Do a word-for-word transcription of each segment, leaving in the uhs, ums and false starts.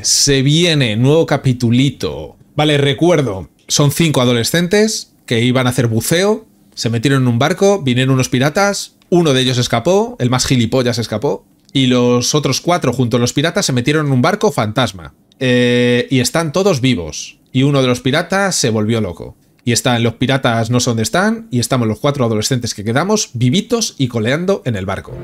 Se viene nuevo capitulito. Vale, recuerdo, son cinco adolescentes que iban a hacer buceo, se metieron en un barco, vinieron unos piratas, uno de ellos escapó, el más gilipollas escapó, y los otros cuatro junto a los piratas se metieron en un barco fantasma. Eh, y están todos vivos. Y uno de los piratas se volvió loco. Y están los piratas no sé dónde están, y estamos los cuatro adolescentes que quedamos vivitos y coleando en el barco.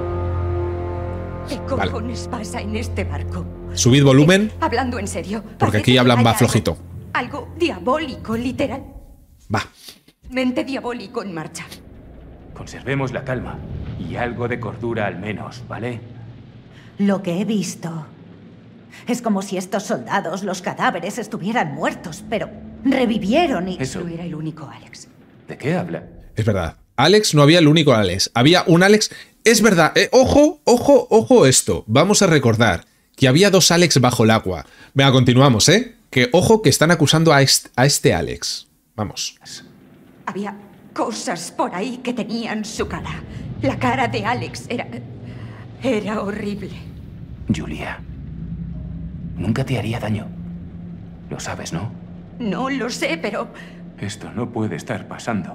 ¿Qué cojones vale. pasa en este barco? Subid volumen. Hablando en serio. Porque aquí hablan más flojito. Algo, algo diabólico, literal. Va. Mente diabólico en marcha. Conservemos la calma. Y algo de cordura al menos, ¿vale? Lo que he visto es como si estos soldados, los cadáveres, estuvieran muertos, pero revivieron y... Eso no era el único Alex. ¿De qué habla? Es verdad. Alex no había el único Alex. Había un Alex... Es verdad. Eh, ojo, ojo, ojo esto. Vamos a recordar que había dos Alex bajo el agua. Venga, continuamos, ¿eh? Que ojo que están acusando a este, a este Alex. Vamos. Había cosas por ahí que tenían su cara. La cara de Alex era... Era horrible. Julia, nunca te haría daño. Lo sabes, ¿no? No lo sé, pero... Esto no puede estar pasando.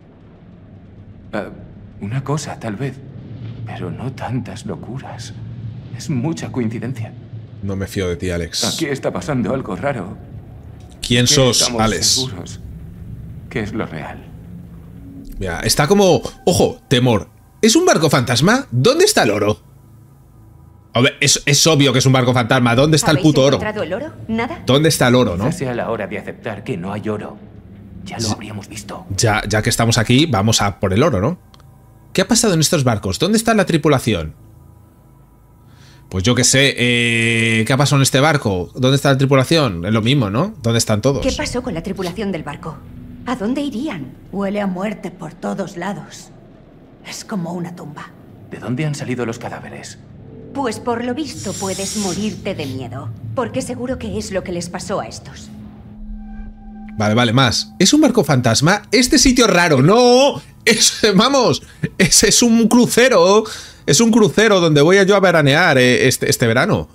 Uh, una cosa, tal vez. Pero no tantas locuras. Es mucha coincidencia. No me fío de ti, Alex. Aquí está pasando algo raro. ¿Quién sos, Alex? Seguros que es lo real. Mira, está como... Ojo, temor. ¿Es un barco fantasma? ¿Dónde está el oro? A ver, es, es obvio que es un barco fantasma. ¿Dónde está el puto oro? ¿Habéis encontrado el oro? ¿Nada? ¿Dónde está el oro, no? Quizás sea la hora de aceptar que no hay oro. Ya lo habríamos visto. Ya, ya que estamos aquí, vamos a por el oro, ¿no? ¿Qué ha pasado en estos barcos? ¿Dónde está la tripulación? Pues yo qué sé, eh, ¿qué ha pasado en este barco? ¿Dónde está la tripulación? Es lo mismo, ¿no? ¿Dónde están todos? ¿Qué pasó con la tripulación del barco? ¿A dónde irían? Huele a muerte por todos lados. Es como una tumba. ¿De dónde han salido los cadáveres? Pues por lo visto puedes morirte de miedo, porque seguro que es lo que les pasó a estos. Vale, vale, más. ¿Es un barco fantasma? Este sitio es raro. ¡No! Es, vamos, ese es un crucero. Es un crucero donde voy a yo a veranear eh, este, este verano.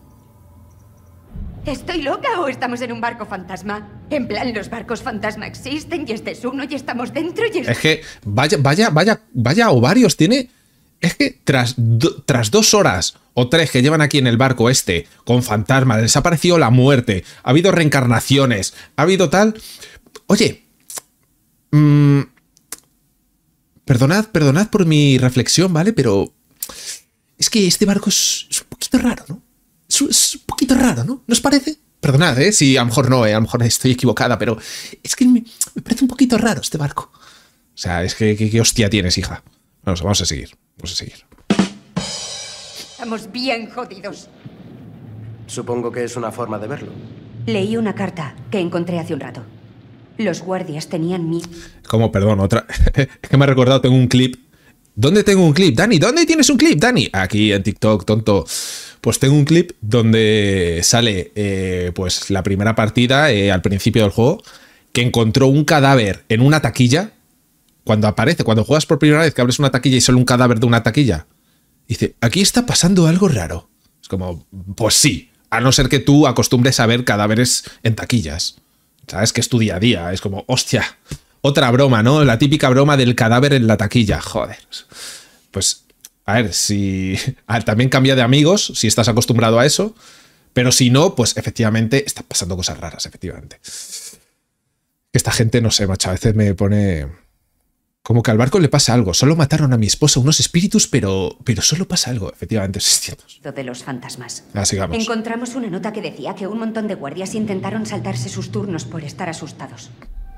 ¿Estoy loca o estamos en un barco fantasma? En plan, los barcos fantasma existen y este es uno y estamos dentro y... Es que vaya, vaya, vaya, vaya ovarios tiene... Es que tras, do, tras dos horas o tres que llevan aquí en el barco este, con fantasmas, les ha aparecido la muerte, ha habido reencarnaciones, ha habido tal... Oye, mmm, perdonad, perdonad por mi reflexión, ¿vale? Pero es que este barco es, es un poquito raro, ¿no? Es, es un poquito raro, ¿no? ¿No os parece? Perdonad, ¿eh? Si a lo mejor no, ¿eh? A lo mejor estoy equivocada, pero es que me, me parece un poquito raro este barco. O sea, es que, que, que hostia tienes, hija. Vamos, vamos a seguir. Vamos a seguir. Estamos bien jodidos. Supongo que es una forma de verlo. Leí una carta que encontré hace un rato. Los guardias tenían mi... ¿Cómo? Perdón, otra... Es que me ha recordado, tengo un clip. ¿Dónde tengo un clip? Dani, ¿dónde tienes un clip, Dani? Aquí en TikTok, tonto. Pues tengo un clip donde sale eh, pues la primera partida eh, al principio del juego, que encontró un cadáver en una taquilla. Cuando aparece, cuando juegas por primera vez que abres una taquilla y sale un cadáver de una taquilla, dice, aquí está pasando algo raro. Es como, pues sí, a no ser que tú acostumbres a ver cadáveres en taquillas. Sabes que es tu día a día, es como, hostia, otra broma, ¿no? La típica broma del cadáver en la taquilla, joder. Pues, a ver, si... También cambia de amigos, si estás acostumbrado a eso, pero si no, pues efectivamente están pasando cosas raras, efectivamente. Esta gente, no sé, macho, a veces me pone... Como que al barco le pasa algo. Solo mataron a mi esposa unos espíritus, pero, pero solo pasa algo. Efectivamente, es cierto. De los fantasmas. Ah, sigamos. Encontramos una nota que decía que un montón de guardias intentaron saltarse sus turnos por estar asustados.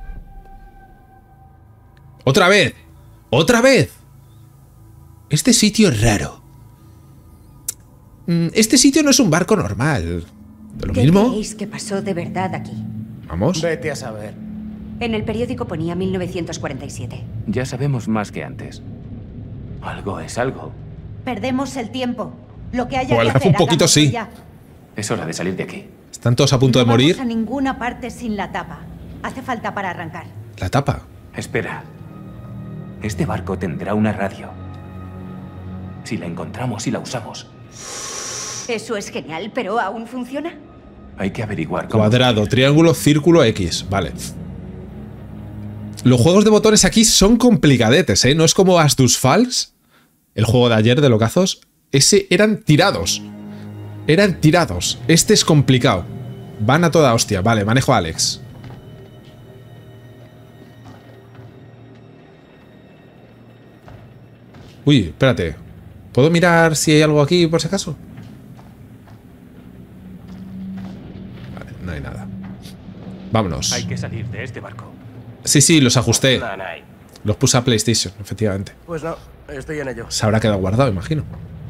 ¡Otra vez! ¡Otra vez! Este sitio es raro. Este sitio no es un barco normal. ¿De lo ¿Qué mismo? creéis que pasó de verdad aquí? Vamos. Vete a saber. En el periódico ponía mil novecientos cuarenta y siete. Ya sabemos más que antes. Algo es algo. Perdemos el tiempo. Lo que haya Bueno, que hacer, un poquito hagámoslo sí. ya. Es hora de salir de aquí. Están todos a punto de No morir. vamos a ninguna parte sin la tapa. Hace falta para arrancar. La tapa. Espera. Este barco tendrá una radio. Si la encontramos y la usamos. eso es genial, pero ¿aún funciona? Hay que averiguar cómo... Cuadrado, triángulo, círculo, X. Vale. Los juegos de botones aquí son complicadetes, ¿eh? No es como Astus Falls, el juego de ayer de locazos. Ese eran tirados. Eran tirados. Este es complicado. Van a toda hostia. Vale, manejo a Alex. Uy, espérate. ¿Puedo mirar si hay algo aquí por si acaso? Vale, no hay nada. Vámonos. Hay que salir de este barco. Sí, sí, los ajusté. No, no hay. Los puse a PlayStation, efectivamente. Pues no, estoy en ello. Se habrá quedado guardado, imagino.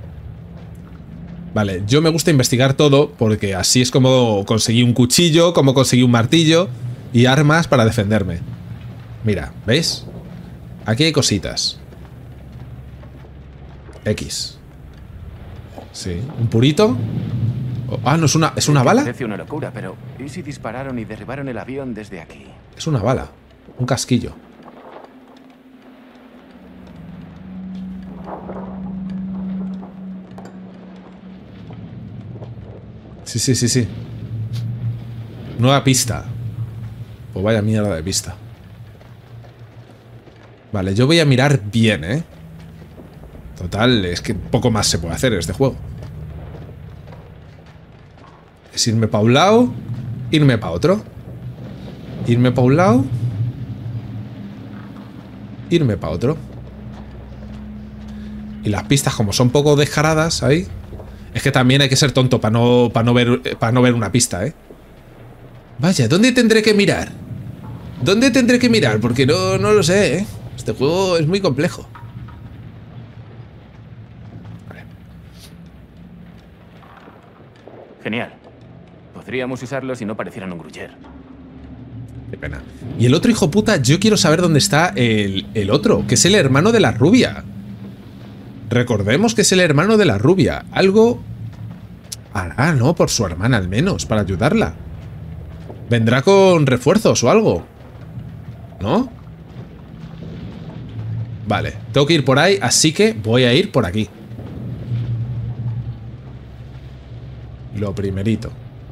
Vale, yo me gusta investigar todo porque así es como conseguí un cuchillo, como conseguí un martillo y armas para defenderme. Mira, ¿veis? Aquí hay cositas. X. Sí, un purito. Oh, ah, no, es una, ¿es una bala? Parece una locura, pero ¿y si dispararon y derribaron el avión desde aquí? Es una bala. Un casquillo. Sí, sí, sí, sí. Nueva pista. Pues vaya mierda de pista. Vale, yo voy a mirar bien, ¿eh? Total, es que poco más se puede hacer en este juego. Es irme para un lado, irme para otro. Irme para un lado, irme para otro. Y las pistas, como son poco descaradas ahí... Es que también hay que ser tonto para no, para no ver, para no ver una pista, ¿eh? Vaya, ¿dónde tendré que mirar? ¿Dónde tendré que mirar? Porque no, no lo sé, ¿eh? Este juego es muy complejo. Vale. Genial. Podríamos usarlo si no parecieran un gruyer. Qué pena. Y el otro hijo puta, yo quiero saber dónde está el, el otro, que es el hermano de la rubia. Recordemos que es el hermano de la rubia. Algo hará, ¿no? Por su hermana al menos, para ayudarla. Vendrá con refuerzos o algo, ¿no? Vale, tengo que ir por ahí, así que voy a ir por aquí. Lo primerito.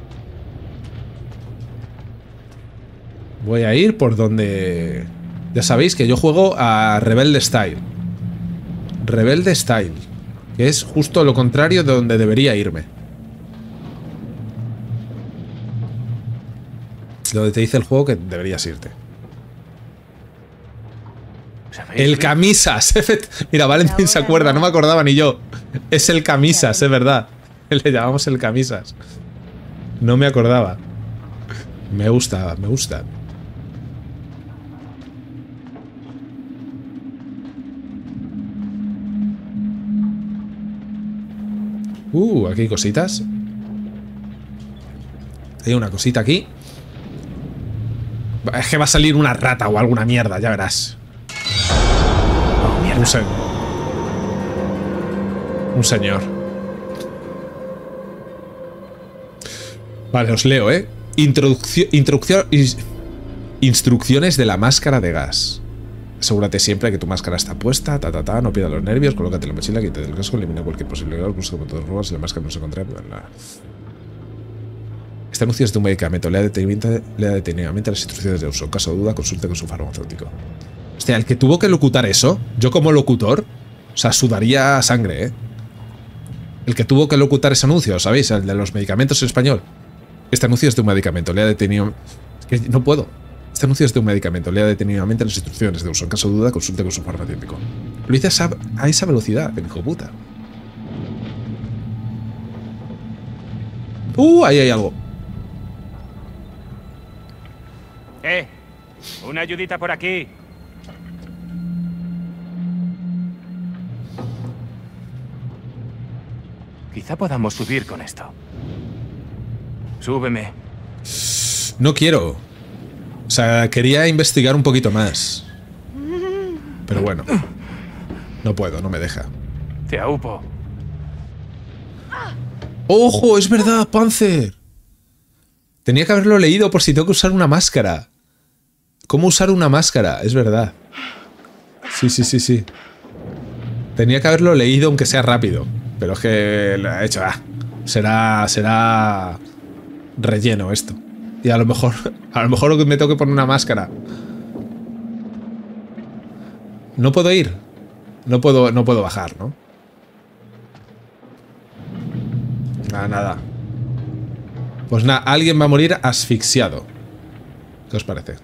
Voy a ir por donde... Ya sabéis que yo juego a Rebelde Style. Rebelde Style, que es justo lo contrario de donde debería irme. Donde te dice el juego que deberías irte. El camisas. Mira, Valentín se acuerda, no me acordaba ni yo. Es el camisas, es verdad. Le llamamos el camisas. No me acordaba. Me gusta, me gusta. Uh, aquí hay cositas. Hay una cosita aquí. Es que va a salir una rata o alguna mierda, ya verás. Oh, mierda. Un, se Un señor. Vale, os leo, ¿eh? Introducción... Introducción... Instrucciones de la máscara de gas. Asegúrate siempre que tu máscara está puesta, ta ta ta, no pierdas los nervios, colócate la mochila, quítate el casco, elimina cualquier posibilidad, busca con todos los robos, si la máscara no se encuentra, bla, bla. Este anuncio es de un medicamento, lea detenidamente, lea detenidamente las instrucciones de uso. En caso de duda, consulte con su farmacéutico. Hostia, el que tuvo que locutar eso, yo como locutor, o sea, sudaría sangre, ¿eh? El que tuvo que locutar ese anuncio, ¿sabéis? El de los medicamentos en español. Este anuncio es de un medicamento, lea detenidamente... Es que no puedo. Este anuncio es de un medicamento. Lea detenidamente las instrucciones de uso. En caso de duda, consulte con su farmacéutico. Lo hice a esa, a esa velocidad, el hijo puta. Uh, ahí hay algo. ¡Eh! Una ayudita por aquí. Quizá podamos subir con esto. Súbeme. No quiero. O sea, quería investigar un poquito más. Pero bueno. No puedo, no me deja. Te aupo. ¡Ojo! Es verdad, Panzer. Tenía que haberlo leído por si tengo que usar una máscara. ¿Cómo usar una máscara? Es verdad. Sí, sí, sí, sí. Tenía que haberlo leído aunque sea rápido. Pero es que lo he hecho. Ah, Será, será relleno esto. Y a lo mejor, a lo mejor me tengo que poner una máscara. No puedo ir. No puedo, no puedo bajar, ¿no? Nada, nada. Pues nada, alguien va a morir asfixiado. ¿Qué os parece?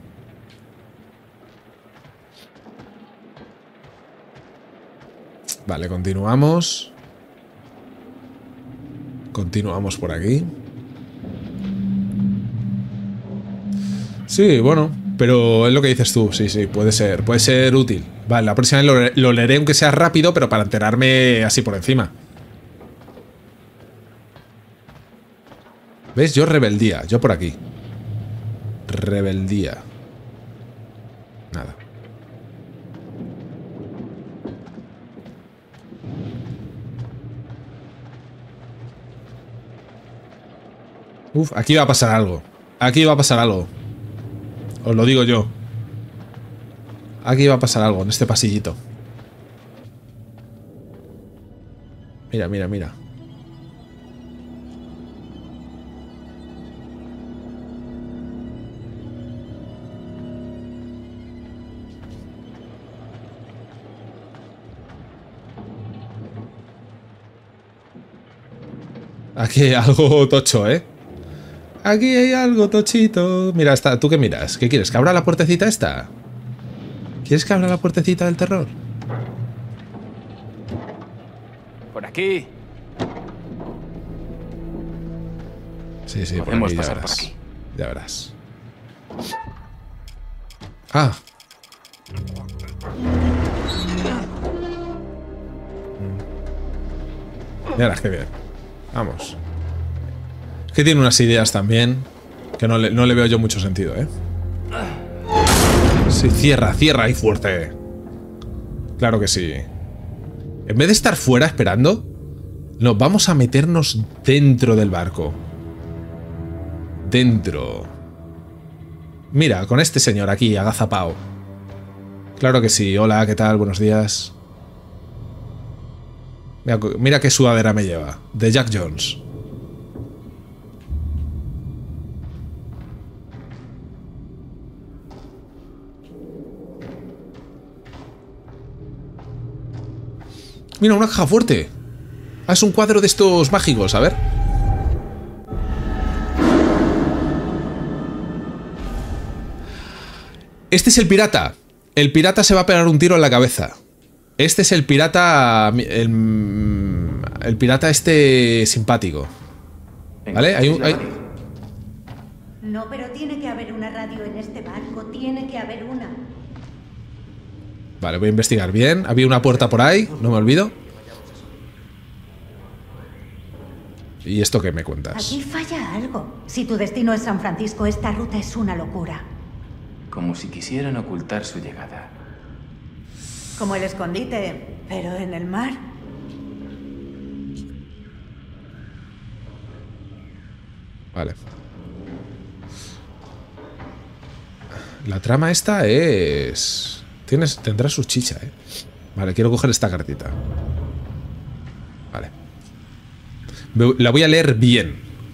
Vale, continuamos. Continuamos por aquí. Sí, bueno, pero es lo que dices tú. Sí, sí, puede ser, puede ser útil. Vale, la próxima vez lo, lo leeré aunque sea rápido, pero para enterarme así por encima. ¿Ves? Yo rebeldía, yo por aquí. Rebeldía. Nada. Uf, aquí va a pasar algo. Aquí va a pasar algo. Os lo digo yo. Aquí va a pasar algo en este pasillito. Mira, mira, mira. Aquí hay algo tocho, ¿eh? Aquí hay algo tochito. Mira, está, ¿tú qué miras? ¿Qué quieres? ¿Que abra la puertecita esta? ¿Quieres que abra la puertecita del terror? Por aquí. Sí, sí, por Podemos aquí, ya pasar verás. por aquí. Ya verás. Ah. Ya verás, qué bien. Vamos. Es que tiene unas ideas también que no le, no le veo yo mucho sentido, ¿eh? Sí, cierra, cierra ahí fuerte. Claro que sí. En vez de estar fuera esperando, no, vamos a meternos dentro del barco. Dentro. Mira, con este señor aquí, agazapao. Claro que sí. Hola, ¿qué tal? Buenos días. Mira, mira qué sudadera me lleva. De Jack Jones. Mira, una caja fuerte. Ah, es un cuadro de estos mágicos, a ver. Este es el pirata. El pirata se va a pegar un tiro en la cabeza. Este es el pirata... El, el pirata este simpático. ¿Vale? Hay un... Hay... No, pero tiene que haber una radio en este barco. Tiene que haber una. Vale, voy a investigar bien. Había una puerta por ahí, no me olvido. ¿Y esto qué me cuentas? Aquí falla algo. Si tu destino es San Francisco, esta ruta es una locura. Como si quisieran ocultar su llegada. Como el escondite, pero en el mar. Vale. La trama esta es... Tienes, tendrá su chicha, ¿eh? Vale, quiero coger esta cartita. Vale. La voy a leer bien.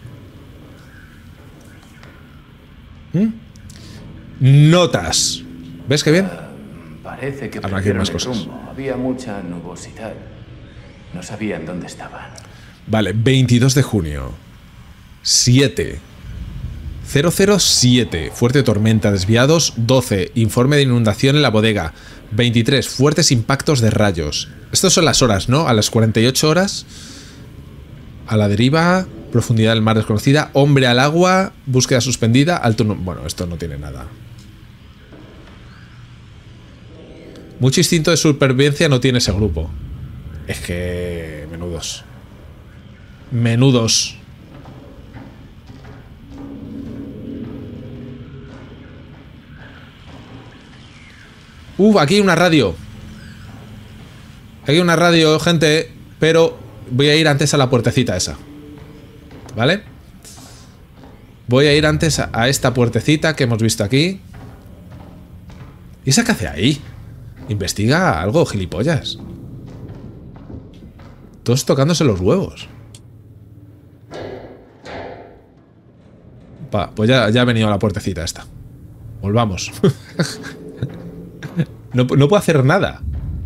¿Mm? Notas. ¿Ves qué bien? Uh, parece que Ahora aquí hay perdieron más el cosas. rumbo. Había mucha nubosidad. No sabían dónde estaban. Vale, veintidós de junio. siete. cero cero siete. Fuerte tormenta. Desviados. doce. Informe de inundación en la bodega. veintitrés. Fuertes impactos de rayos. Estas son las horas, ¿no? A las cuarenta y ocho horas. A la deriva. Profundidad del mar desconocida. Hombre al agua. Búsqueda suspendida. Alto... No... Bueno, esto no tiene nada. Mucho instinto de supervivencia no tiene ese grupo. Es que... Menudos. Menudos. Uh, aquí hay una radio. Aquí hay una radio, gente. Pero voy a ir antes a la puertecita esa. ¿Vale? Voy a ir antes a, a esta puertecita que hemos visto aquí. ¿Y esa qué hace ahí? Investiga algo, gilipollas. Todos tocándose los huevos. Pa, pues ya, ya ha venido la puertecita esta. Volvamos. no, no puedo hacer nada.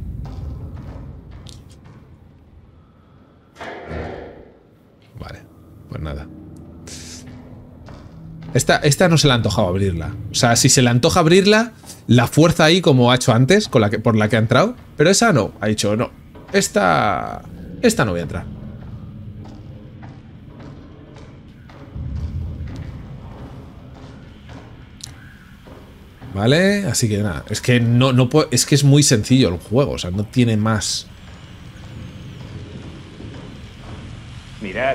Vale, pues nada. Esta, esta no se le ha antojado abrirla. O sea, si se le antoja abrirla, la fuerza ahí como ha hecho antes, con la que, por la que ha entrado. Pero esa no, ha dicho no. Esta... Esta no voy a entrar. Vale, así que nada. Es que no, no puedo, es que es muy sencillo el juego, o sea, no tiene más. Mirad.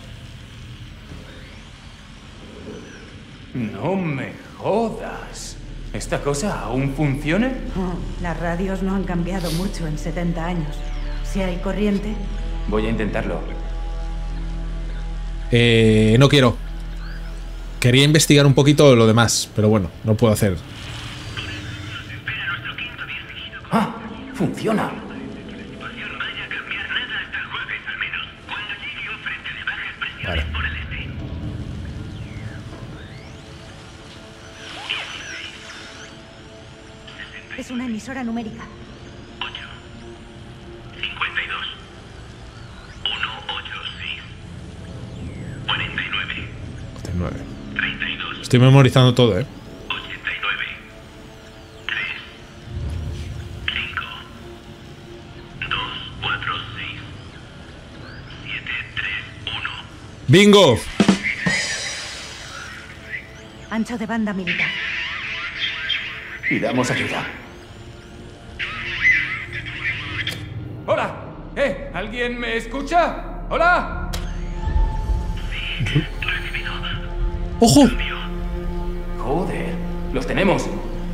No me jodas. ¿Esta cosa aún funciona? Oh, las radios no han cambiado mucho en setenta años. Si hay corriente... Voy a intentarlo. Eh, no quiero. Quería investigar un poquito lo demás, pero bueno, no puedo hacer. ¡Ah! ¡Funciona! Vale. Es una emisora numérica. cincuenta y dos. ciento ochenta y seis. cuarenta y nueve. cuarenta y nueve. treinta y dos. Estoy memorizando todo, eh. ochenta y nueve. tres. cinco. dos. cuatro. seis. siete. tres. uno. ¡Bingo! Ancho de banda militar. Pidamos ayuda. ¡Hola! ¿Eh? ¿Alguien me escucha? ¡Hola! ¡Ojo! Joder, los tenemos.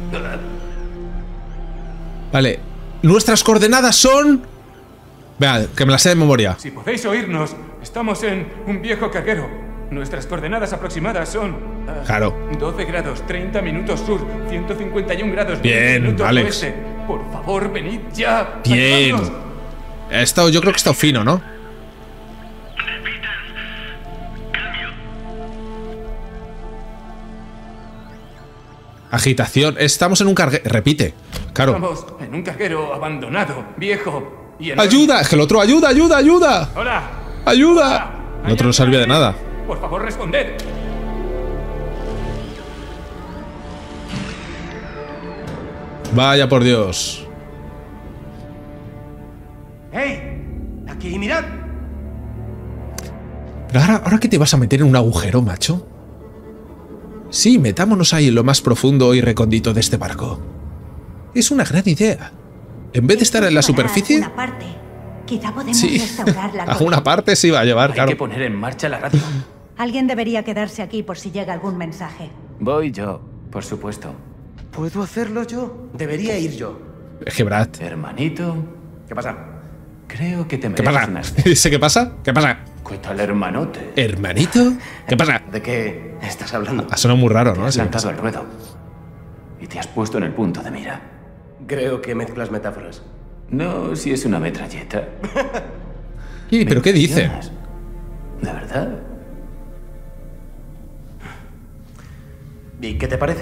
Vale, nuestras coordenadas son... Vea, que me las sé de memoria. Si podéis oírnos, estamos en un viejo carguero. Nuestras coordenadas aproximadas son... uh, Claro. doce grados, treinta minutos sur, ciento cincuenta y uno grados, Bien, veinte minutos Alex. oeste. Por favor, venid ya. Bien. Ayudadnos. He estado, yo creo que he estado fino, ¿no? Agitación. Estamos en un carguero. Repite. Claro. Estamos en un carguero abandonado, viejo y enorme. ¡Ayuda! Es que el otro, ayuda, ayuda, ayuda. ¡Hola! ¡Ayuda! El otro no servía de nada. Por favor, responded. Vaya por Dios. ¡Hey! Aquí, mirad. Pero ahora, ahora que te vas a meter en un agujero, macho. Sí, metámonos ahí en lo más profundo y recóndito de este barco. Es una gran idea. En vez de estar en la superficie... Alguna parte. Quizá podemos Sí, restaurar la alguna parte se iba a llevar, Hay claro. que poner en marcha la radio. Alguien debería quedarse aquí por si llega algún mensaje. Voy yo, por supuesto. ¿Puedo hacerlo yo? Debería ir yo. Es que Brad... Hermanito, ¿Qué pasa? creo que te ¿Qué mereces pasa? unas... ¿Dice qué pasa? ¿Qué pasa? ¿Qué tal, hermanote? ¿Hermanito? ¿Qué pasa? ¿De qué estás hablando? Ha sonado muy raro, Te ¿no? has Sí, lanzado al ruedo y te has puesto en el punto de mira. Creo que mezclas metáforas. No, si es una metralleta. Sí, ¿pero qué dice? ¿Impresionas? ¿De verdad? ¿Y qué te parece?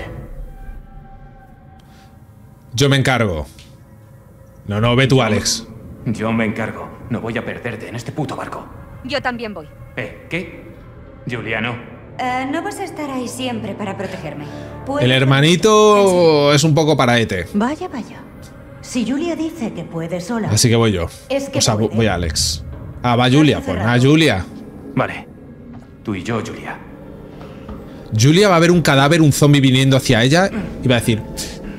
Yo me encargo. No, no, ve tú, Alex. Yo me encargo. No voy a perderte en este puto barco. Yo también voy. ¿Eh? ¿Qué? Juliano. Eh, no vas a estar ahí siempre para protegerme. Puedo- El hermanito es un poco paraete. Vaya, vaya. Si Julia dice que puede sola... Así que voy yo. Es que O sea, puede. voy a Alex. Ah, va Julia. Pues nada, Julia. Vale. Tú y yo, Julia. Julia va a ver un cadáver, un zombie viniendo hacia ella y va a decir...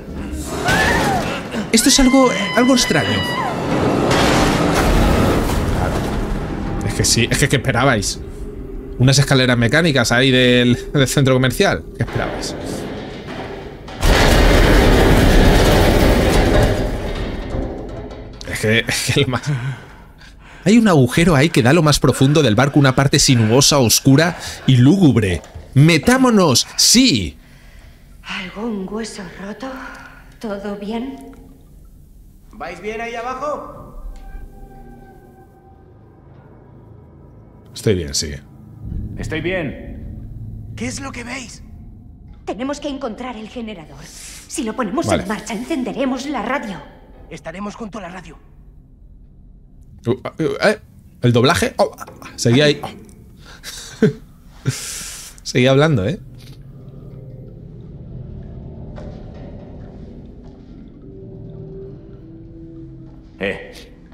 Esto es algo, algo extraño. Claro. Es que sí, es que ¿qué esperabais? Unas escaleras mecánicas ahí del, del centro comercial. ¿Qué esperabais? Es que, es que lo más... Hay un agujero ahí que da lo más profundo del barco, una parte sinuosa, oscura y lúgubre. ¡Metámonos! ¡Sí! ¿Algún hueso roto? ¿Todo bien? ¿Vais bien ahí abajo? Estoy bien, sí. Estoy bien. ¿Qué es lo que veis? Tenemos que encontrar el generador. Si lo ponemos Vale. en marcha, encenderemos la radio. Estaremos junto a la radio. Uh, uh, eh, el doblaje. Oh, seguía ahí. Oh. Seguía hablando, ¿eh? Eh,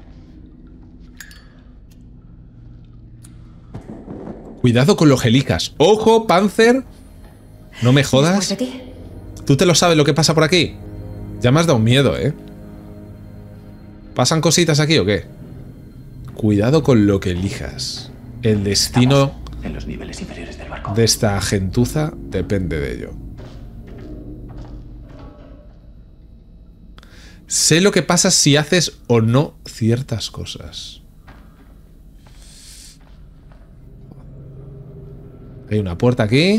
Cuidado con los gelicas. Ojo, Panzer. No me Después jodas. de ti. ¿Tú te lo sabes lo que pasa por aquí? Ya me has dado miedo, ¿eh? ¿Pasan cositas aquí o qué? Cuidado con lo que elijas. El destino en los niveles inferiores del barco. de esta gentuza depende de ello. Sé lo que pasa si haces o no ciertas cosas. Hay una puerta aquí.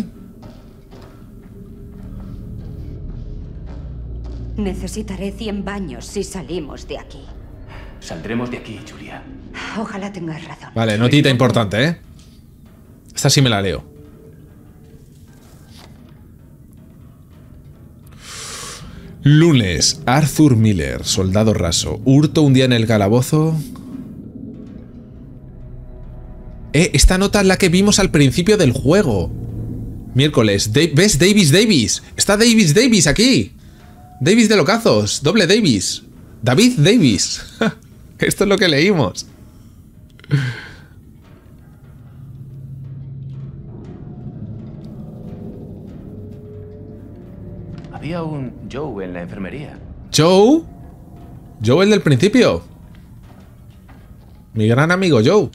Necesitaré cien baños si salimos de aquí. Saldremos de aquí, Julia. Ojalá tengas razón. Vale, notita importante, ¿eh? Esta sí me la leo. Lunes, Arthur Miller, soldado raso. Hurto un día en el calabozo. Eh, esta nota es la que vimos al principio del juego. Miércoles. Da- ¿Ves? Davis Davis. Está Davis Davis aquí. Davis de Locazos. Doble Davis. David Davis. Esto es lo que leímos. Había un Joe en la enfermería. Joe. Joe el del principio. Mi gran amigo Joe.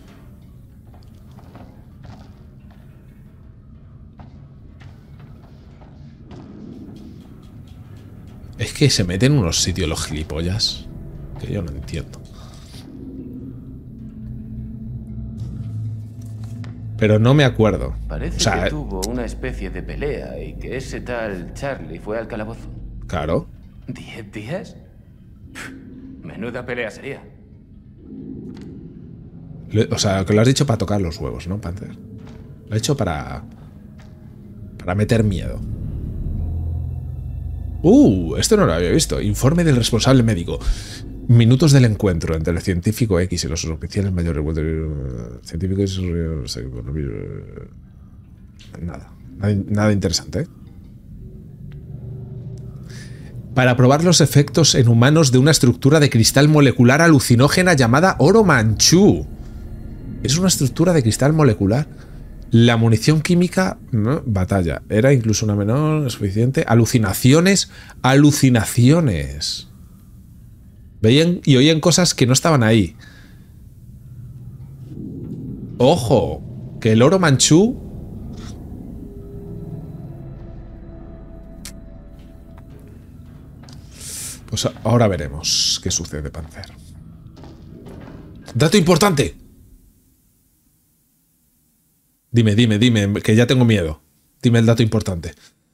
Es que se meten en unos sitios los gilipollas que yo no entiendo. Pero no me acuerdo. Parece O sea, que tuvo una especie de pelea y que ese tal Charlie fue al calabozo. claro. ¿Diez días? Pff, menuda pelea sería. Le- O sea, que lo has dicho para tocar los huevos, ¿no, Panzer? Lo he hecho para... Para meter miedo. Uh, esto no lo había visto. Informe del responsable médico. Minutos del encuentro entre el científico X y los oficiales mayores. Científicos... Nada. Nada, nada interesante, ¿eh? Para probar los efectos en humanos de una estructura de cristal molecular alucinógena llamada oro manchú. Es una estructura de cristal molecular. La munición química, no, batalla. Era incluso una menor, suficiente. Alucinaciones, alucinaciones. Veían y oían cosas que no estaban ahí. Ojo, que el oro manchú... Pues ahora veremos qué sucede, Panzer. Dato importante. Dime, dime, dime, que ya tengo miedo. Dime el dato importante.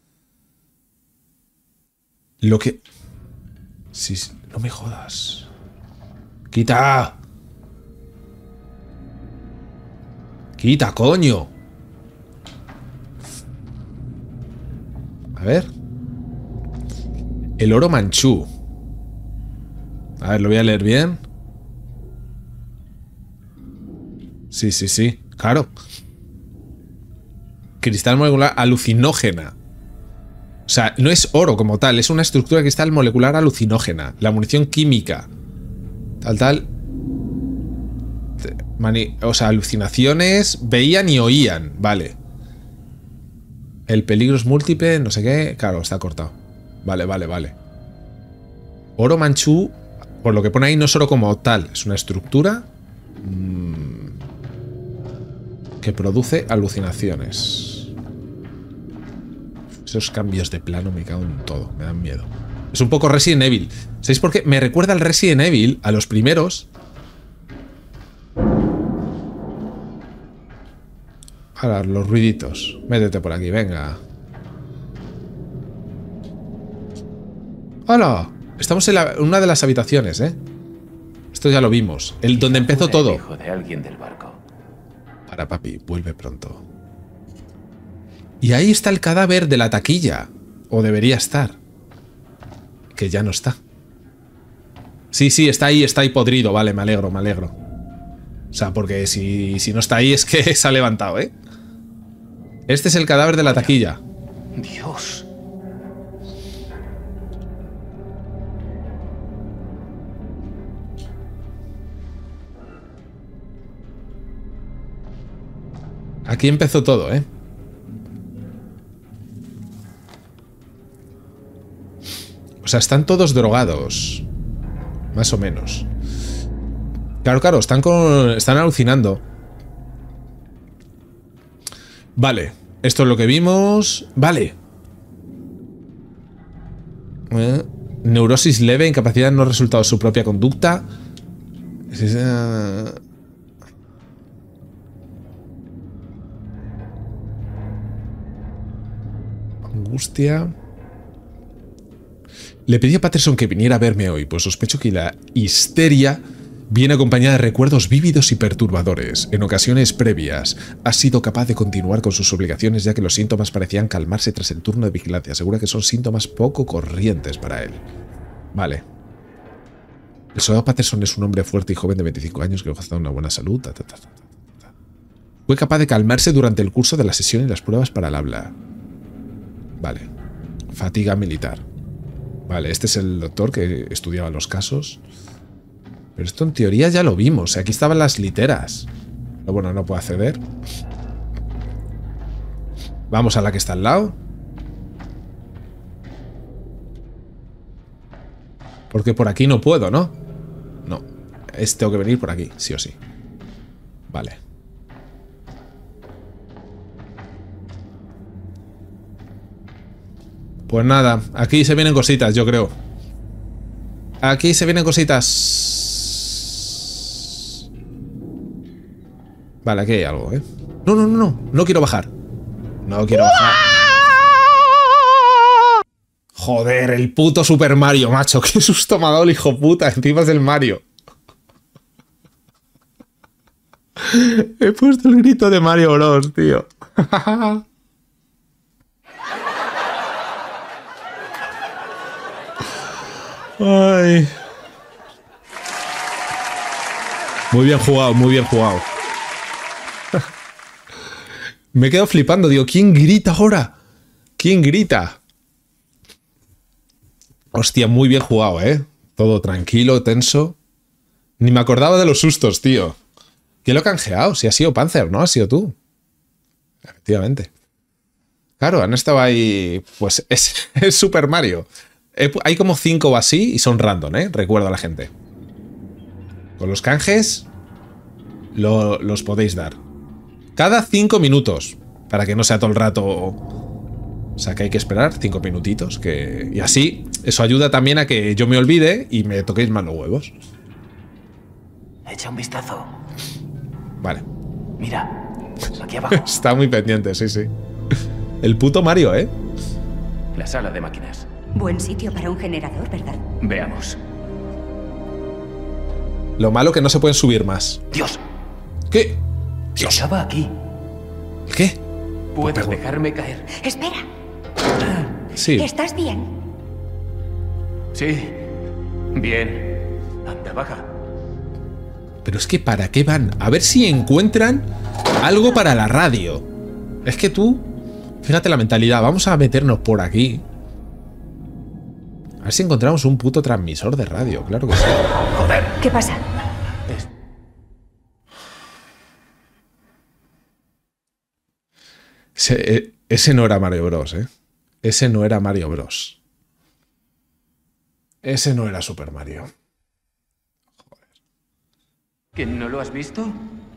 Lo que... Sí, sí, no me jodas. ¡Quita! ¡Quita, coño! A ver. El oro manchú. A ver, lo voy a leer bien. Sí, sí, sí. Claro. Cristal molecular alucinógena. O sea, no es oro como tal, es una estructura de cristal molecular alucinógena. La munición química. Tal, tal. Mani- o sea, alucinaciones. Veían y oían. Vale. El peligro es múltiple, no sé qué. Claro, está cortado. Vale, vale, vale. Oro manchú, por lo que pone ahí, no es oro como tal. Es una estructura mmm, que produce alucinaciones. Esos cambios de plano me cago en todo, me dan miedo. Es un poco Resident Evil. ¿Sabéis por qué? Me recuerda al Resident Evil, a los primeros. Ahora, los ruiditos. Métete por aquí, venga. ¡Hola! Estamos en la- una de las habitaciones, ¿eh? Esto ya lo vimos. El donde empezó Fue todo. el hijo de alguien del barco. Para papi, vuelve pronto. Y ahí está el cadáver de la taquilla. O debería estar. Que ya no está. Sí, sí, está ahí, está ahí podrido. Vale, me alegro, me alegro. O sea, porque si, si no está ahí es que se ha levantado, ¿eh? Este es el cadáver de la taquilla. Dios. Aquí empezó todo, ¿eh? O sea, están todos drogados. Más o menos. Claro, claro, están con. Están alucinando. Vale. Esto es lo que vimos. Vale. Eh, neurosis leve, incapacidad no resultado de su propia conducta. Angustia. Le pedí a Patterson que viniera a verme hoy, pues sospecho que la histeria viene acompañada de recuerdos vívidos y perturbadores. En ocasiones previas, ha sido capaz de continuar con sus obligaciones ya que los síntomas parecían calmarse tras el turno de vigilancia. Asegura que son síntomas poco corrientes para él. Vale. El soldado Patterson es un hombre fuerte y joven de veinticinco años que goza de una buena salud. Ta, ta, ta, ta, ta. Fue capaz de calmarse durante el curso de la sesión y las pruebas para el habla. Vale. Fatiga militar. Vale, este es el doctor que estudiaba los casos. Pero esto en teoría ya lo vimos. Aquí estaban las literas. Pero bueno, no puedo acceder. Vamos a la que está al lado. Porque por aquí no puedo, ¿no? No. Es, tengo que venir por aquí, sí o sí. Vale. Pues nada, aquí se vienen cositas, yo creo. Aquí se vienen cositas. Vale, aquí hay algo, ¿eh? No, no, no, no. No quiero bajar. No quiero bajar. Joder, el puto Super Mario, macho. Qué susto me ha dado el hijo puta. Encima es el Mario. He puesto el grito de Mario Bros, tío. Ay. Muy bien jugado, muy bien jugado. Me he quedado flipando, digo, ¿quién grita ahora? ¿Quién grita? Hostia, muy bien jugado, ¿eh? Todo tranquilo, tenso. Ni me acordaba de los sustos, tío. ¿Quién lo ha canjeado? Si ha sido Panzer, ¿no? Ha sido tú. Efectivamente. Claro, han estado ahí... Pues es, es Super Mario. Hay como cinco o así y son random, ¿eh? Recuerdo a la gente. Con los canjes lo, los podéis dar. Cada cinco minutos. Para que no sea todo el rato... O sea, que hay que esperar cinco minutitos. Que... Y así, eso ayuda también a que yo me olvide y me toquéis más los huevos. Echa un vistazo. Vale. Mira, aquí abajo. Está muy pendiente, sí, sí. El puto Mario, ¿eh? La sala de máquinas. Buen sitio para un generador, ¿verdad? Veamos. Lo malo que no se pueden subir más. Dios. ¿Qué? Dios. Estaba aquí. ¿Qué? ¿Puedes dejarme caer? Espera. Sí. ¿Estás bien? Sí. Bien. Anda, baja. Pero es que ¿para qué van? A ver si encuentran algo para la radio. Es que tú... Fíjate la mentalidad. Vamos a meternos por aquí. A ver si encontramos un puto transmisor de radio. Claro que sí. Joder. ¿Qué pasa? Es... Ese, ese no era Mario Bros, ¿eh? Ese no era Mario Bros. Ese no era Super Mario. ¿Que no lo has visto?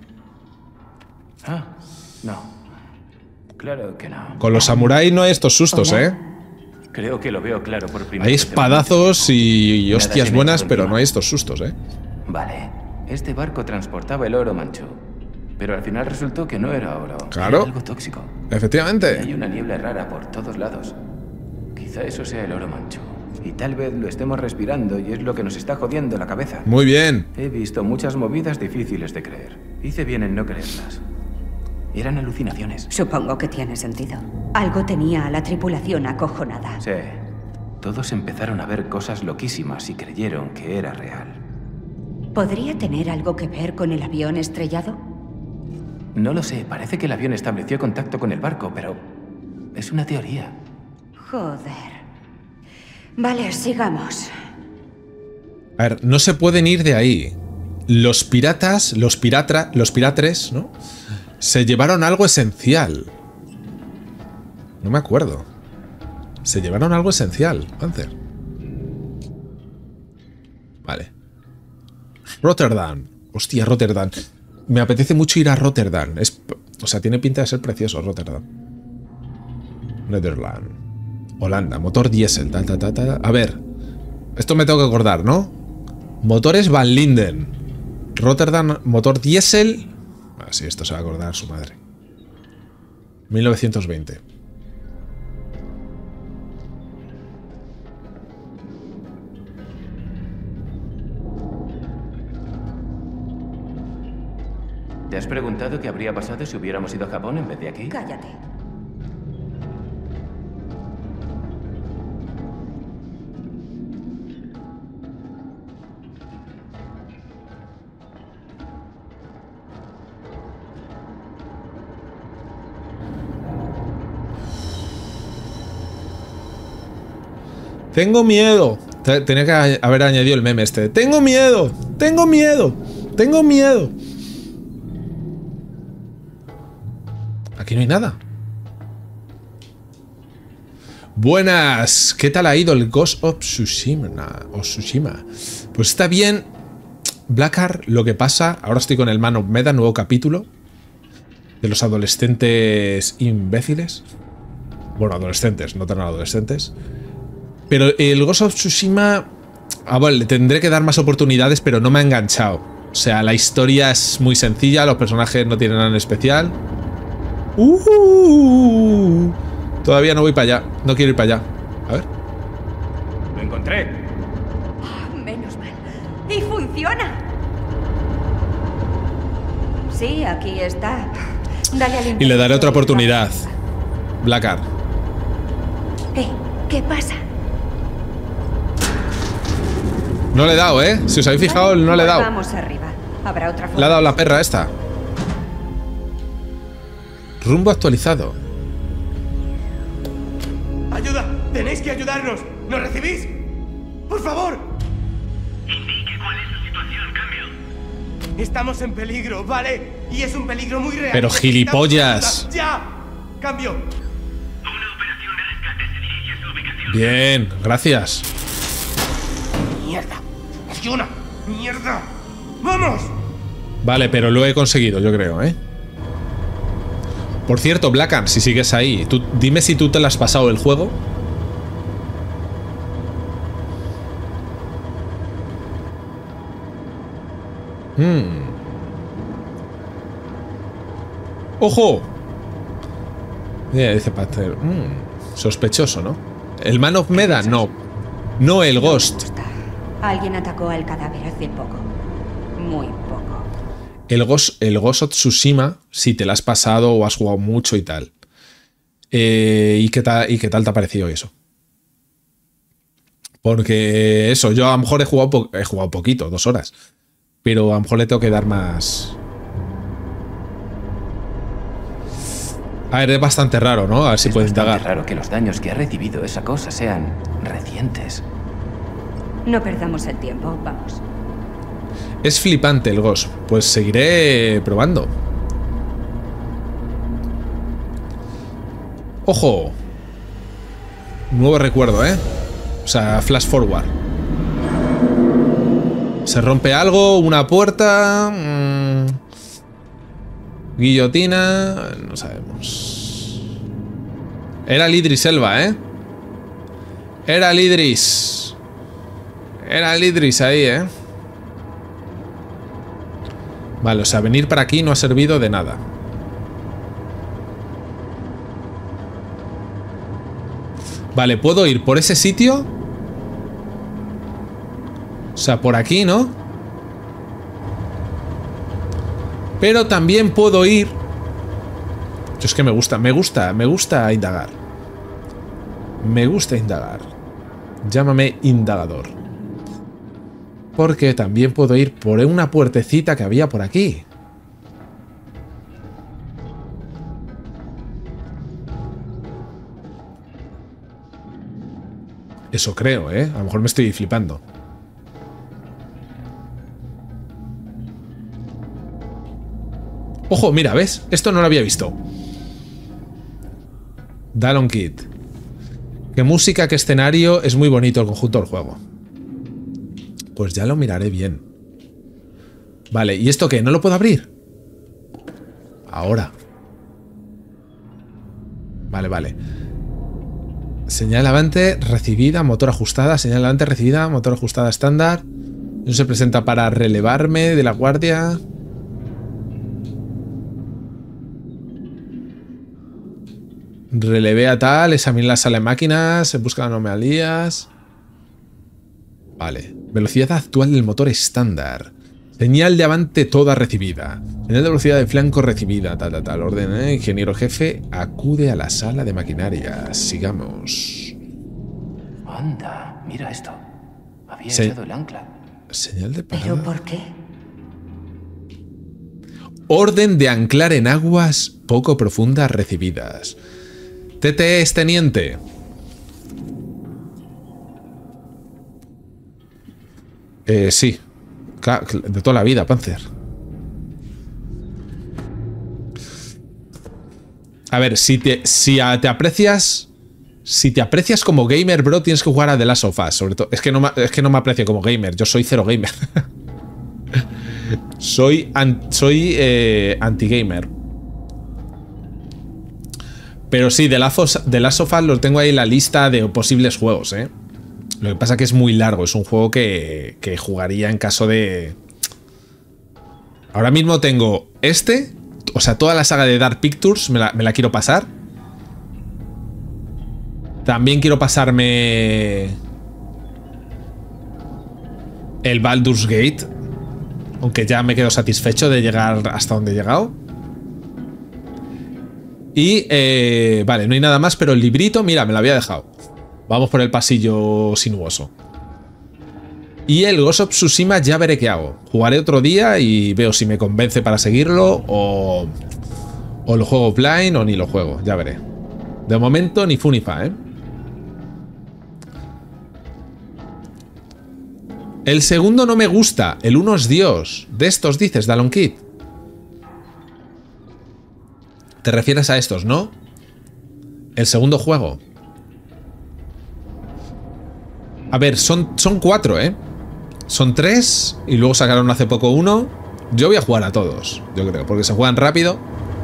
Ah, no. Claro que no. Con los samuráis no hay estos sustos, ¿eh? Creo que lo veo claro por primera Hay vez. espadazos y hostias Nada buenas, encima. pero no hay estos sustos, ¿eh? Vale. Este barco transportaba el oro manchú. Pero al final resultó que no era oro. Claro. Era algo tóxico. Y hay Efectivamente. una niebla rara por todos lados. Quizá eso sea el oro manchú. Y tal vez lo estemos respirando y es lo que nos está jodiendo la cabeza. Muy bien. He visto muchas movidas difíciles de creer. Hice bien en no creerlas. Eran alucinaciones. Supongo que tiene sentido. Algo tenía a la tripulación acojonada. Sí. Todos empezaron a ver cosas loquísimas y creyeron que era real. ¿Podría tener algo que ver con el avión estrellado? No lo sé. Parece que el avión estableció contacto con el barco, pero es una teoría. Joder. Vale, sigamos. A ver, no se pueden ir de ahí. Los piratas, los piratra, los piratres, ¿no? Se llevaron algo esencial. No me acuerdo. Se llevaron algo esencial, Panzer. Vale. Rotterdam. Hostia, Rotterdam. Me apetece mucho ir a Rotterdam. Es, o sea, tiene pinta de ser precioso Rotterdam. Netherlands. Holanda. Motor diésel. Ta, ta, ta, ta. A ver. Esto me tengo que acordar, ¿no? Motores Van Linden. Rotterdam, motor diésel. Ah, sí, esto se va a acordar su madre. mil novecientos veinte. ¿Te has preguntado qué habría pasado si hubiéramos ido a Japón en vez de aquí? Cállate. Tengo miedo. Tenía que haber añadido el meme este. Tengo miedo. Tengo miedo. Tengo miedo. Aquí no hay nada. Buenas. ¿Qué tal ha ido el Ghost of Tsushima? O Tsushima. Pues está bien. Blackheart, lo que pasa. Ahora estoy con el Man of Medan, nuevo capítulo. De los adolescentes imbéciles. Bueno, adolescentes, no tan adolescentes. Pero el Ghost of Tsushima... Ah, vale, le tendré que dar más oportunidades, pero no me ha enganchado. O sea, la historia es muy sencilla, los personajes no tienen nada en especial. Uh, todavía no voy para allá. No quiero ir para allá. A ver. Lo encontré. Menos mal. ¡Y funciona! Sí, aquí está. Dale al Y le daré otra oportunidad. Blackheart. Eh, ¿qué pasa? No le he dado, ¿eh? Si os habéis fijado, no le he dado. Vamos arriba. Habrá otra forma. Le ha dado la perra esta. Rumbo actualizado. ¡Ayuda! ¡Tenéis que ayudarnos! ¿Nos recibís? ¡Por favor! Indique cuál es la situación, cambio. Estamos en peligro, ¿vale? Y es un peligro muy real. Pero Necesitamos gilipollas. ayuda. ¡Ya! ¡Cambio! Una operación de rescate se dirige a su ubicación. Bien, gracias. ¡Mierda! ¡Funciona! ¡Mierda! ¡Vamos! Vale, pero lo he conseguido, yo creo, ¿eh? Por cierto, Blackheart, si sigues ahí, tú, dime si tú te lo has pasado el juego. Hmm. ¡Ojo! Mira, dice Panther. Hmm. Sospechoso, ¿no? El Man of Medan, no. No el Ghost. Alguien atacó al cadáver hace poco. Muy poco. El Ghost, el Ghost of Tsushima, si te lo has pasado o has jugado mucho y tal. Eh, ¿y, qué tal ¿Y qué tal te ha parecido eso? Porque eso, yo a lo mejor he jugado, po he jugado poquito, dos horas. Pero a lo mejor le tengo que dar más... A ver, es bastante raro, ¿no? A ver si puedes indagar. Es raro que los daños que ha recibido esa cosa sean recientes. No perdamos el tiempo, vamos. Es flipante el Ghost. Pues seguiré probando. ¡Ojo! Nuevo recuerdo, ¿eh? O sea, flash forward. Se rompe algo, una puerta... Mmm, guillotina... No sabemos. Era el Idris Elba, ¿eh? Era el Idris. Era el Idris ahí, ¿eh? Vale, o sea, venir para aquí no ha servido de nada. Vale, ¿puedo ir por ese sitio? O sea, por aquí, ¿no? Pero también puedo ir Yo es que me gusta, me gusta, me gusta indagar. Me gusta indagar. Llámame indagador. Porque también puedo ir por una puertecita que había por aquí. Eso creo, ¿eh? A lo mejor me estoy flipando. Ojo, mira, ¿ves? Esto no lo había visto. Dallon Kid. Qué música, qué escenario. Es muy bonito el conjunto del juego. Pues ya lo miraré bien. Vale, ¿y esto qué? ¿No lo puedo abrir? Ahora. Vale, vale. Señal avante recibida, motor ajustada. Señal avante recibida, motor ajustada estándar. No se presenta para relevarme de la guardia. Relevé a tal, examiné la sala de máquinas, se buscan anomalías. Vale. Velocidad actual del motor estándar. Señal de avante toda recibida. Señal de velocidad de flanco recibida. Tal, tal, tal. Orden, ¿eh? Ingeniero jefe acude a la sala de maquinaria. Sigamos. Anda, mira esto. Había Se... echado el ancla. Señal de parada. ¿Pero por qué? Orden de anclar en aguas poco profundas recibidas. T T es teniente. Eh, sí. De toda la vida, Panzer. A ver, si te, si a, te aprecias... Si te aprecias como gamer, bro, tienes que jugar a The Last of Us. Sobre todo, es que no me, es que no me aprecio como gamer. Yo soy cero gamer. soy an, soy eh, anti-gamer. Pero sí, The Last of, The Last of Us lo tengo ahí en la lista de posibles juegos, ¿eh? Lo que pasa es que es muy largo. Es un juego que, que jugaría en caso de... Ahora mismo tengo este. O sea, toda la saga de Dark Pictures me la, me la quiero pasar. También quiero pasarme... el Baldur's Gate. Aunque ya me quedo satisfecho de llegar hasta donde he llegado. Y, eh, vale, no hay nada más, pero el librito, mira, me lo había dejado. Vamos por el pasillo sinuoso. Y el Ghost of Tsushima ya veré qué hago. Jugaré otro día y veo si me convence para seguirlo o... o lo juego offline o ni lo juego, ya veré. De momento ni fu ni fa, ¿eh? El segundo no me gusta, el uno es Dios. De estos dices, Dallon Kid. Te refieres a estos, ¿no? El segundo juego. A ver, son, son cuatro, ¿eh? Son tres y luego sacaron hace poco uno. Yo voy a jugar a todos, yo creo, porque se juegan rápido.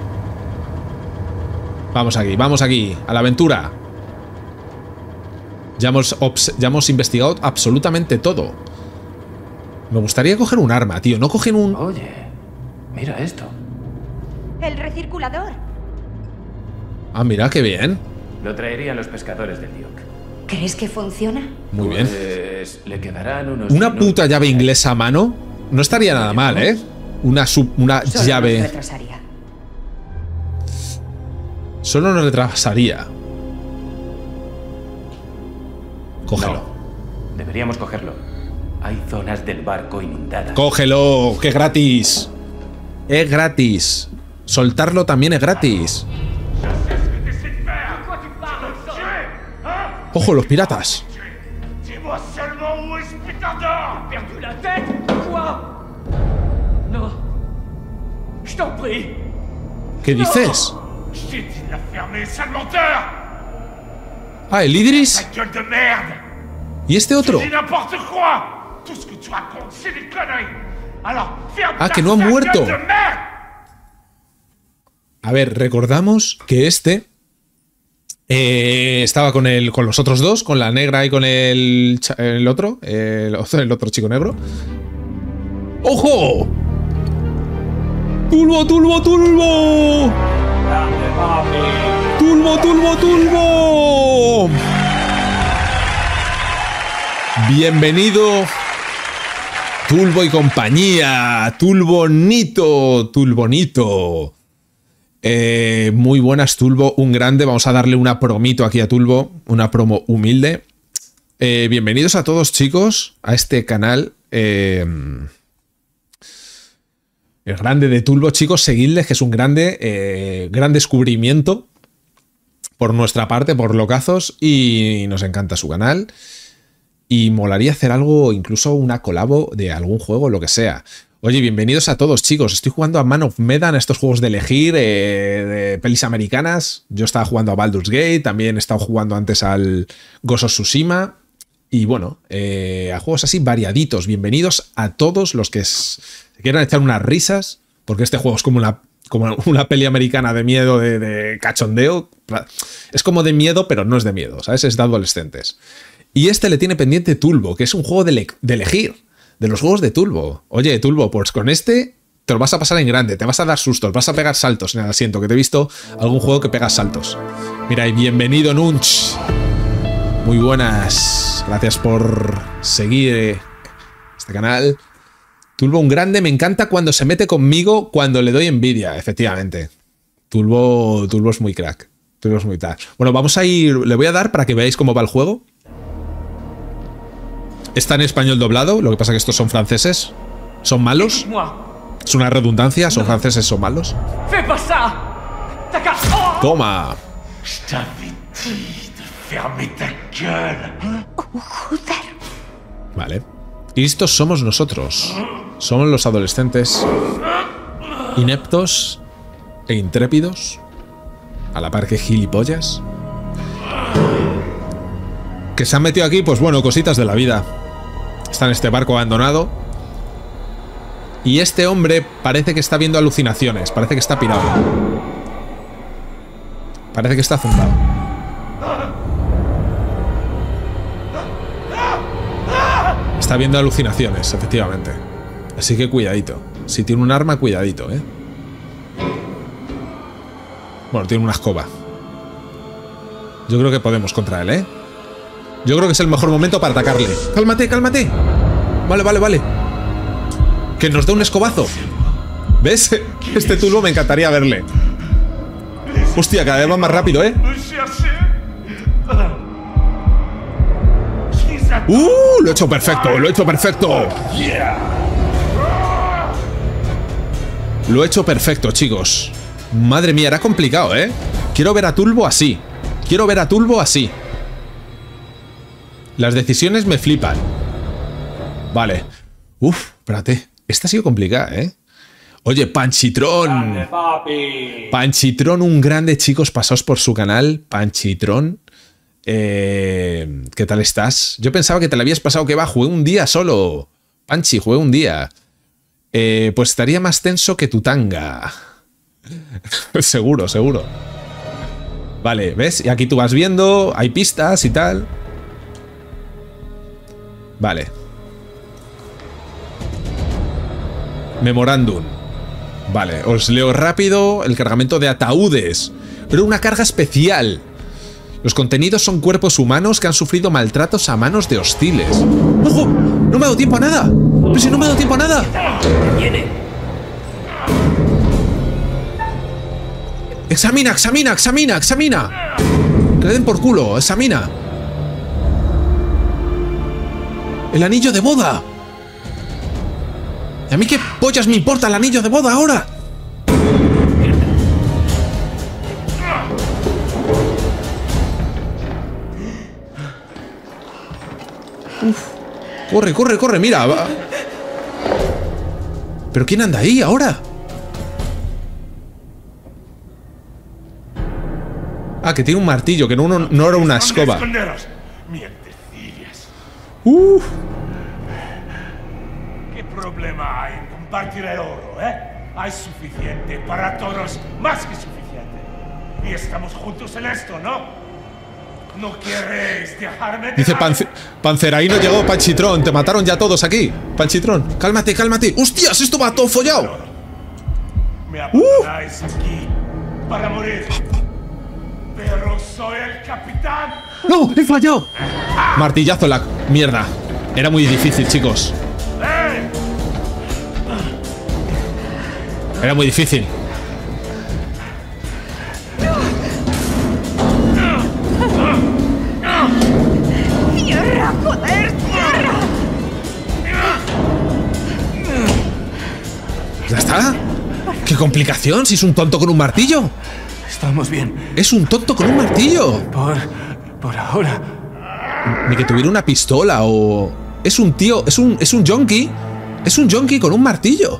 Vamos aquí, vamos aquí, a la aventura. Ya hemos, ya hemos investigado absolutamente todo. Me gustaría coger un arma, tío. No cogen un... Oye, mira esto. El recirculador. Ah, mira, qué bien. Lo traerían los pescadores del Duke. ¿Crees que funciona? Muy bien. Pues le quedarán unos Una minutos. puta llave inglesa a mano no estaría nada mal, ¿eh? Una, sub, una Solo llave... nos retrasaría. Solo nos retrasaría. Cógelo. No, deberíamos cogerlo. Hay zonas del barco inundadas. Cógelo, que es gratis. Es gratis. Soltarlo también es gratis. Ojo, los piratas. Dis-moi seulement où est ce putain d'or! Perdu la tête? Quoi? Non. Je t'en prie. ¿Qué dices? J'ai dit de la fermer, sale menteur! Ah, el Idris. Ta gueule de merde! ¿Y este otro? Tu dis n'importe quoi! Tout ce que tu racontes, c'est des conneries! Alors, ferme Ah, ta que no ha sale muerto. gueule de merde! A ver, recordamos que este eh, estaba con el, con los otros dos, con la negra y con el, el otro, el, el otro chico negro. ¡Ojo! ¡Tulbo, tulbo, tulbo! ¡Tulbo, tulbo, tulbo! Bienvenido, Tulbo y compañía. Tulbonito, Tulbonito. Eh, muy buenas, Tulbo, un grande. Vamos a darle una promito aquí a Tulbo, una promo humilde. Eh, bienvenidos a todos, chicos, a este canal. Eh, el grande de Tulbo, chicos, seguidle, que es un grande, eh, gran descubrimiento por nuestra parte, por locazos, y nos encanta su canal. Y molaría hacer algo, incluso una colabo de algún juego, lo que sea. Oye, bienvenidos a todos, chicos. Estoy jugando a Man of Medan, estos juegos de elegir, eh, de pelis americanas. Yo estaba jugando a Baldur's Gate, también he estado jugando antes al Ghost of Tsushima. Y bueno, eh, a juegos así variaditos. Bienvenidos a todos los que se quieran echar unas risas, porque este juego es como una, como una peli americana de miedo, de, de cachondeo. Es como de miedo, pero no es de miedo, ¿sabes? Es de adolescentes. Y este le tiene pendiente Tulbo, que es un juego de, le de elegir, de los juegos de Tulbo. Oye, Tulbo, pues con este te lo vas a pasar en grande, te vas a dar sustos, vas a pegar saltos en el asiento, que te he visto algún juego que pegas saltos. Mira, y bienvenido, Nunch. Muy buenas, gracias por seguir este canal. Tulbo, un grande, me encanta cuando se mete conmigo, cuando le doy envidia, efectivamente. Tulbo, Tulbo es muy crack, Tulbo es muy crack. Bueno, vamos a ir, le voy a dar para que veáis cómo va el juego. Está en español doblado, lo que pasa es que estos son franceses. ¿Son malos? Es una redundancia, son franceses, son malos. Toma. Vale. Y estos somos nosotros. Somos los adolescentes ineptos e intrépidos, a la par que gilipollas, que se han metido aquí, pues bueno, cositas de la vida. Está en este barco abandonado. Y este hombre parece que está viendo alucinaciones. Parece que está pirado. Parece que está zumbado. Está viendo alucinaciones, efectivamente. Así que cuidadito. Si tiene un arma, cuidadito, ¿eh? Bueno, tiene una escoba. Yo creo que podemos contra él, ¿eh? Yo creo que es el mejor momento para atacarle. ¡Cálmate, cálmate! Vale, vale, vale. Que nos dé un escobazo. ¿Ves? Este Tulbo me encantaría verle. Hostia, cada vez va más rápido, ¿eh? ¡Uh! Lo he hecho perfecto, lo he hecho perfecto. Lo he hecho perfecto, chicos. Madre mía, era complicado, ¿eh? Quiero ver a Tulbo así. Quiero ver a Tulbo así. Las decisiones me flipan. Vale. Uf, espérate. Esta ha sido complicada, ¿eh? Oye, Panchitrón. Panchitrón, un grande, chicos. Pasaos por su canal. Panchitrón. Eh, ¿Qué tal estás? Yo pensaba que te la habías pasado, que va. Jugué un día solo. Panchi, jugué un día. Eh, pues estaría más tenso que tu tanga. Seguro, seguro. Vale, ¿ves? Y aquí tú vas viendo. Hay pistas y tal. Vale. Memorándum. Vale, os leo rápido. El cargamento de ataúdes. Pero una carga especial. Los contenidos son cuerpos humanos que han sufrido maltratos a manos de hostiles. ¡Ojo! ¡No me ha dado tiempo a nada! ¡Pero si no me ha dado tiempo a nada! Viene. ¡Examina, examina, examina, examina! Que le den por culo, examina. ¡El anillo de boda! ¿Y a mí qué pollas me importa el anillo de boda ahora? Uf. Corre, corre, corre, mira. Va. ¿Pero quién anda ahí ahora? Ah, que tiene un martillo, que no, no, no era una escoba. Uf. ¿Qué problema hay en compartir el oro, eh? Hay suficiente para todos, más que suficiente. Y estamos juntos en esto, ¿no? No queréis dejarme... Dice Pance Panceraíno llegó, Panchitrón. Te mataron ya todos aquí. Panchitrón, cálmate, cálmate. ¡Hostias! Esto va todo follado. Me abandonáis uh. aquí para morir. Pero soy el capitán. ¡No! ¡He fallado! Martillazo en la... Mierda. Era muy difícil, chicos. Era muy difícil. ¿Qué complicación? Si es un tonto con un martillo. Estamos bien. Es un tonto con un martillo. Por... por ahora. Ni que tuviera una pistola o... Es un tío, es un, es un yonki. Es un yonki con un martillo.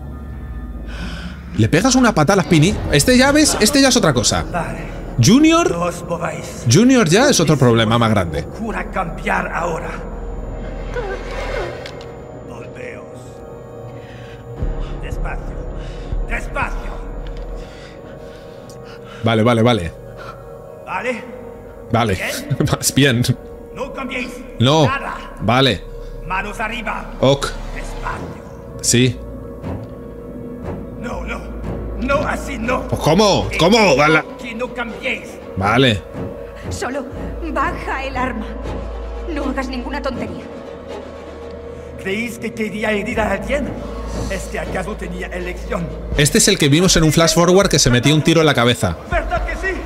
Le pegas una patada a las pini. Este ya ves, este ya es otra cosa. Junior. Junior ya es otro problema más grande. Procura cambiar ahora. Volveos. Despacio. Despacio. Vale, vale, vale. ¿Vale? Vale. Más bien. No cambiéis. No. Nada. Vale. Manos arriba. Ok. Despacio. Sí. No, no. No, así no. Pues ¿cómo? ¿Cómo? Vale. Que no cambiéis. Vale. Solo baja el arma. No hagas ninguna tontería. ¿Creéis que quería herir a alguien? ¿Este acaso tenía elección? Este es el que vimos en un flash forward que se metía un tiro en la cabeza. ¿Verdad que sí?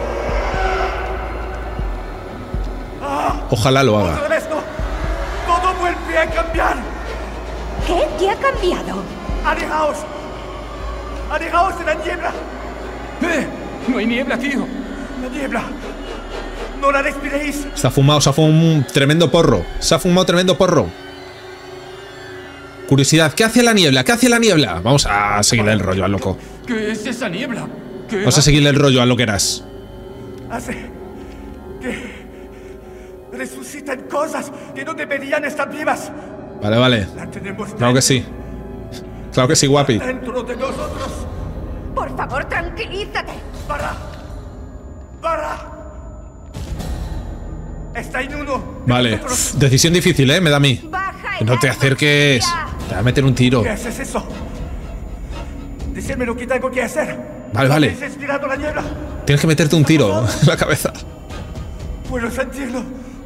Ojalá lo haga. Otra vez no. Todo vuelve a cambiar. ¿Qué? ¿Qué ha cambiado? Alejaos. Alejaos de la niebla. ¡Eh! No hay niebla, tío. La niebla. No la respiréis. Se ha fumado, se ha fumado un tremendo porro. Se ha fumado tremendo porro. Curiosidad, ¿qué hace la niebla? ¿Qué hace la niebla? Vamos a seguirle el rollo al loco. ¿Qué es esa niebla? ¿Qué Vamos a seguirle el rollo a lo que eras. Hace que resucitan cosas que no deberían estar vivas. Vale, vale. La tenemos Claro que sí. Claro que sí, guapi. dentro de nosotros. Por favor, tranquilízate. Para. Para. Está en uno. de Vale. nosotros. Decisión difícil, ¿eh? Me da a mí. Baja el No te arma. acerques. Ya. Te va a meter un tiro. ¿Qué haces eso? Decidme lo que tengo que hacer. Vale, vale. ¿Habéis respirado la niebla? Tienes que meterte un tiro en la cabeza. Puedo sentirlo.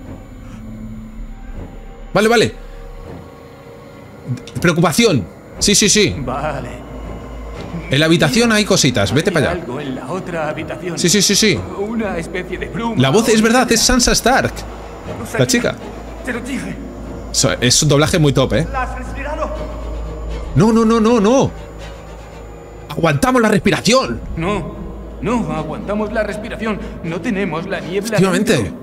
Vale, vale. Preocupación. Sí, sí, sí. Vale. En la habitación hay cositas. Vete Hay para allá. algo en la otra habitación. Sí, sí, sí, sí. Una especie de pluma. La voz es verdad, es Sansa Stark. Lo sabía. La chica. Te lo dije. So- Es un doblaje muy top, ¿eh? ¿La has respirado? No, no, no, no, no. Aguantamos la respiración. No, no, aguantamos la respiración. No tenemos la niebla. Efectivamente. dentro.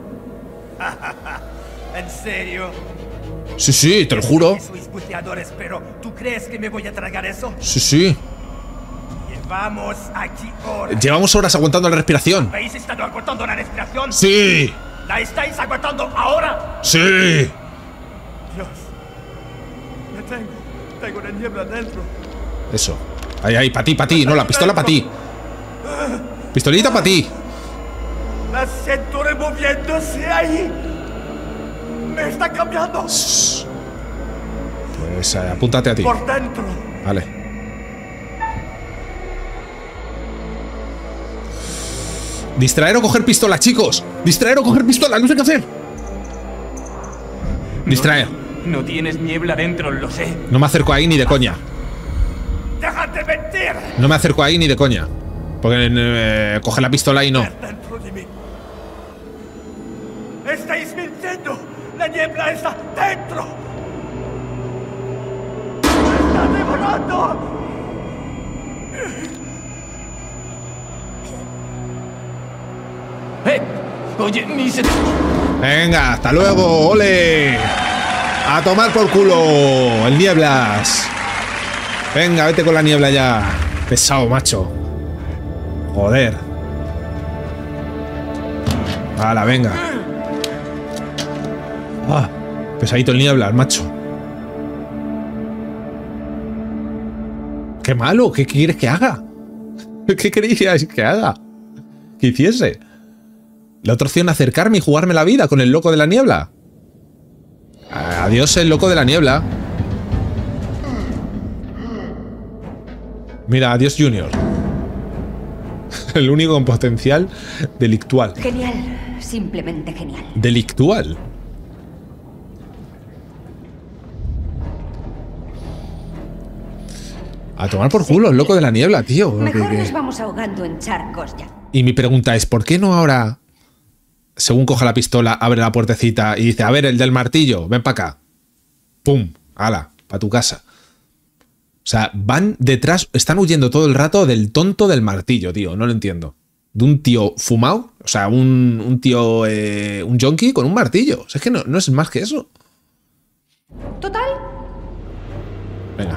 ¿En serio? Sí, sí, te lo juro. Sois buceadores, pero ¿tú crees que me voy a tragar eso? Sí, sí. Llevamos aquí horas. Llevamos horas aguantando la respiración. ¿Habéis estado aguantando la respiración? Sí. ¿La estáis aguantando ahora? Sí. Dios. Me tengo. Tengo una niebla dentro. Eso. Ahí, ahí, para ti, para ti. No, la pistola para ti. Pistolita para ti. La siento removiéndose ahí. Me está cambiando. Pues eh, apúntate a ti. Por dentro. Vale. Distraer o coger pistola, chicos. Distraer o coger pistola, no sé qué hacer. Distraer. No, no tienes niebla dentro, lo sé. No me acerco ahí ni de coña. ¡Déjate de mentir! No me acerco ahí ni de coña. Porque eh, coger la pistola y no. Dentro de mí. ¡Estáis mintiendo! ¡La niebla está dentro! ¡Me está devorando! ¡Eh! Oye, ni se te... Venga, hasta luego, ole. A tomar por culo, el nieblas. Venga, vete con la niebla ya. Pesado, macho. Joder. Hala, venga. Ah, pesadito el nieblas, macho. Qué malo, ¿qué quieres que haga? ¿Qué queríais que haga? ¿Que hiciese? La otra opción, acercarme y jugarme la vida con el loco de la niebla. Adiós, el loco de la niebla. Mira, adiós Junior. El único con potencial delictual. Genial, simplemente genial. Delictual. A tomar por culo, el loco de la niebla, tío. Mejor Que- que- nos vamos ahogando en charcos ya. Y mi pregunta es, ¿por qué no ahora, según coge la pistola, abre la puertecita y dice, a ver, el del martillo, ven para acá? ¡Pum! ¡Hala! Para tu casa. O sea, van detrás, están huyendo todo el rato del tonto del martillo, tío. No lo entiendo. De un tío fumado, o sea, un, un tío, eh, un yonki con un martillo. O sea, es que no, no es más que eso. Total. Venga.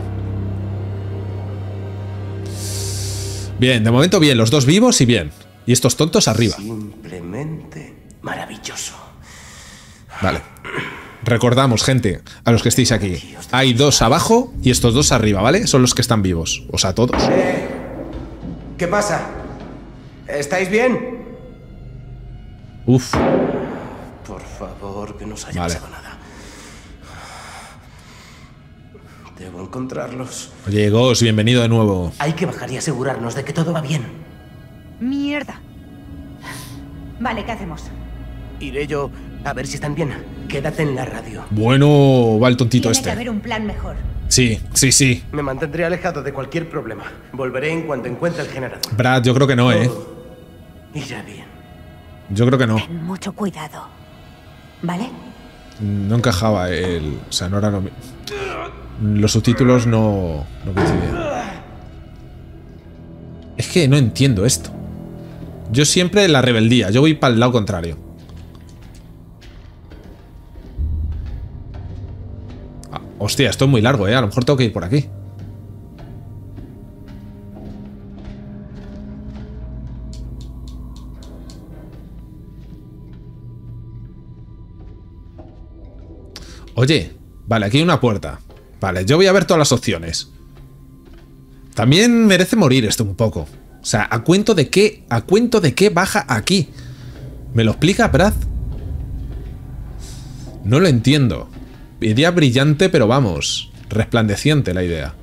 Bien, de momento bien, los dos vivos y bien. Y estos tontos arriba. Simplemente maravilloso. Vale. Recordamos, gente, a los que estéis aquí. Hay dos abajo y estos dos arriba, ¿vale? Son los que están vivos. O sea, todos. Eh, ¿Qué pasa? ¿Estáis bien? Uf. Por favor, que no os haya Vale. pasado nada. Debo encontrarlos. Oye, Ghost, bienvenido de nuevo. Hay que bajar y asegurarnos de que todo va bien. Mierda. Vale, ¿qué hacemos? Iré yo a ver si están bien. Quédate en la radio. Bueno, va el tontito Tiene este. que haber un plan mejor. Sí, sí, sí. Me mantendré alejado de cualquier problema. Volveré en cuanto encuentre el generador. Brad, yo creo que no, ¿eh? Irá bien. Yo creo que no. Ten mucho cuidado. ¿Vale? No encajaba el... O sea, no era lo mismo. Los subtítulos no, no coincidían. Es que no entiendo esto. Yo siempre la rebeldía. Yo voy para el lado contrario. Ah, hostia, esto es muy largo, ¿eh? A lo mejor tengo que ir por aquí. Oye, vale, aquí hay una puerta. Vale, yo voy a ver todas las opciones. También merece morir esto un poco. O sea, ¿a cuento de qué? ¿A cuento de qué baja aquí? ¿Me lo explica, Brad? No lo entiendo. Idea brillante, pero vamos, resplandeciente la idea.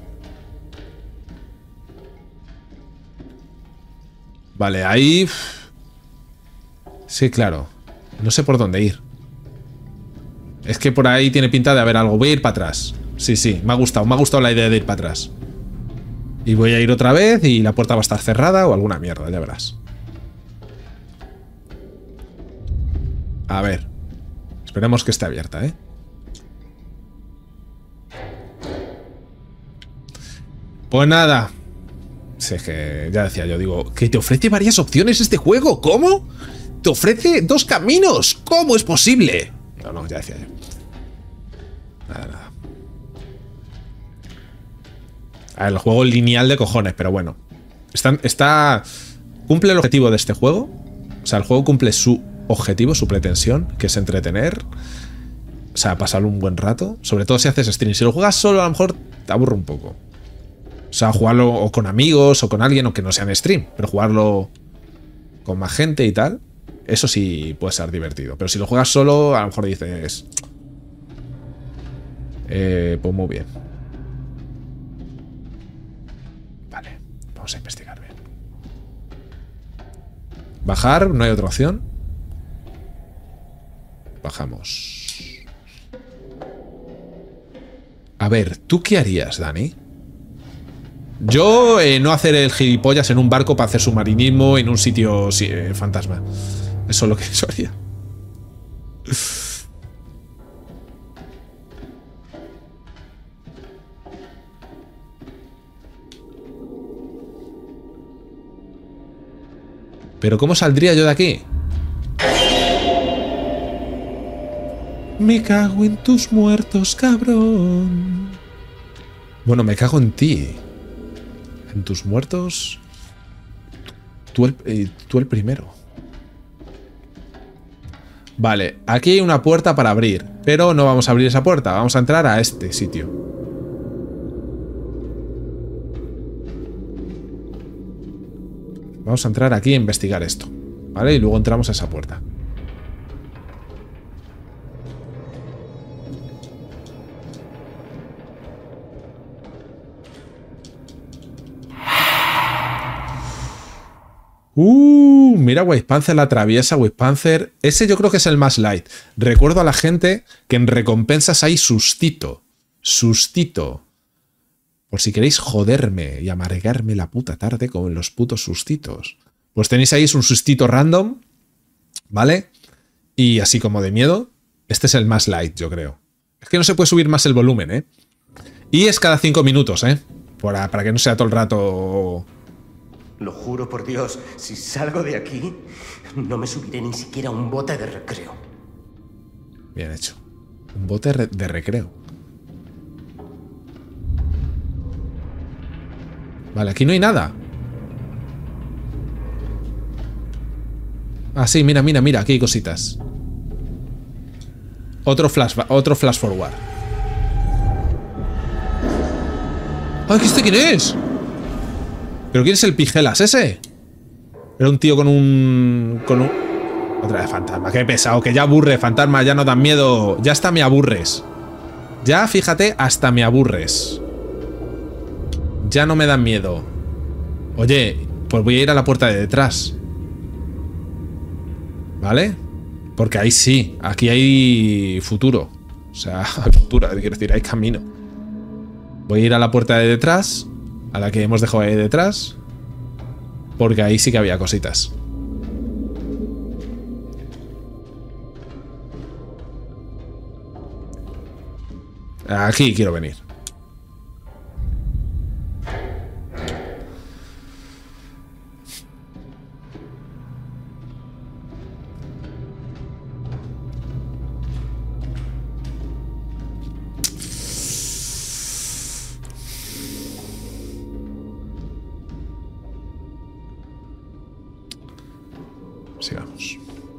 Vale, ahí... Sí, claro. No sé por dónde ir. Es que por ahí tiene pinta de haber algo. Voy a ir para atrás. Sí, sí, me ha gustado. Me ha gustado la idea de ir para atrás. Y voy a ir otra vez y la puerta va a estar cerrada o alguna mierda, ya verás. A ver. Esperemos que esté abierta, ¿eh? Pues nada. Sí, es que ya decía yo, digo, que te ofrece varias opciones este juego. ¿Cómo? Te ofrece dos caminos. ¿Cómo es posible? No, no, ya decía yo. Nada, nada. A ver, el juego lineal de cojones, pero bueno. Está, está... Cumple el objetivo de este juego. O sea, el juego cumple su objetivo, su pretensión, que es entretener. O sea, pasar un buen rato. Sobre todo si haces stream. Si lo juegas solo, a lo mejor te aburre un poco. O sea, jugarlo o con amigos o con alguien, o que no sea en stream. Pero jugarlo con más gente y tal. Eso sí puede ser divertido. Pero si lo juegas solo, a lo mejor dices... Eh, pues muy bien. Vale, vamos a investigar bien. Bajar, no hay otra opción. Bajamos. A ver, ¿tú qué harías, Dani? Yo eh, no hacer el gilipollas en un barco para hacer submarinismo en un sitio sí, eh, fantasma. Eso es lo que yo haría. Pero ¿cómo saldría yo de aquí? Me cago en tus muertos, cabrón. Bueno, me cago en ti. En tus muertos. Tú el, eh, tú el primero. Vale, aquí hay una puerta para abrir. Pero no vamos a abrir esa puerta. Vamos a entrar a este sitio. Vamos a entrar aquí a investigar esto. ¿Vale? Y luego entramos a esa puerta. Uh, mira, White la atraviesa, White. Ese yo creo que es el más light. Recuerdo a la gente que en recompensas hay sustito. Sustito. Por si queréis joderme y amargarme la puta tarde con los putos sustitos. Pues tenéis ahí un sustito random, ¿vale? Y así como de miedo. Este es el más light, yo creo. Es que no se puede subir más el volumen, ¿eh? Y es cada cinco minutos, ¿eh? Para, para que no sea todo el rato... Lo juro por Dios, si salgo de aquí, no me subiré ni siquiera a un bote de recreo. Bien hecho. Un bote re de recreo. Vale, aquí no hay nada. Ah, sí, mira, mira, mira, aquí hay cositas. Otro flash, otro flash forward. ¡Ay, ¿que este quién es? ¿Pero quién es el Pijelas ese? Era un tío con un... Con un... Otra vez fantasma, qué pesado, que ya aburre, fantasma, ya no dan miedo. Ya hasta me aburres. Ya, fíjate, hasta me aburres. Ya no me dan miedo. Oye, pues voy a ir a la puerta de detrás. ¿Vale? Porque ahí sí, aquí hay futuro. O sea, hay futuro, quiero decir, hay camino. Voy a ir a la puerta de detrás, a la que hemos dejado ahí detrás, porque ahí sí que había cositas. Aquí quiero venir. Sigamos.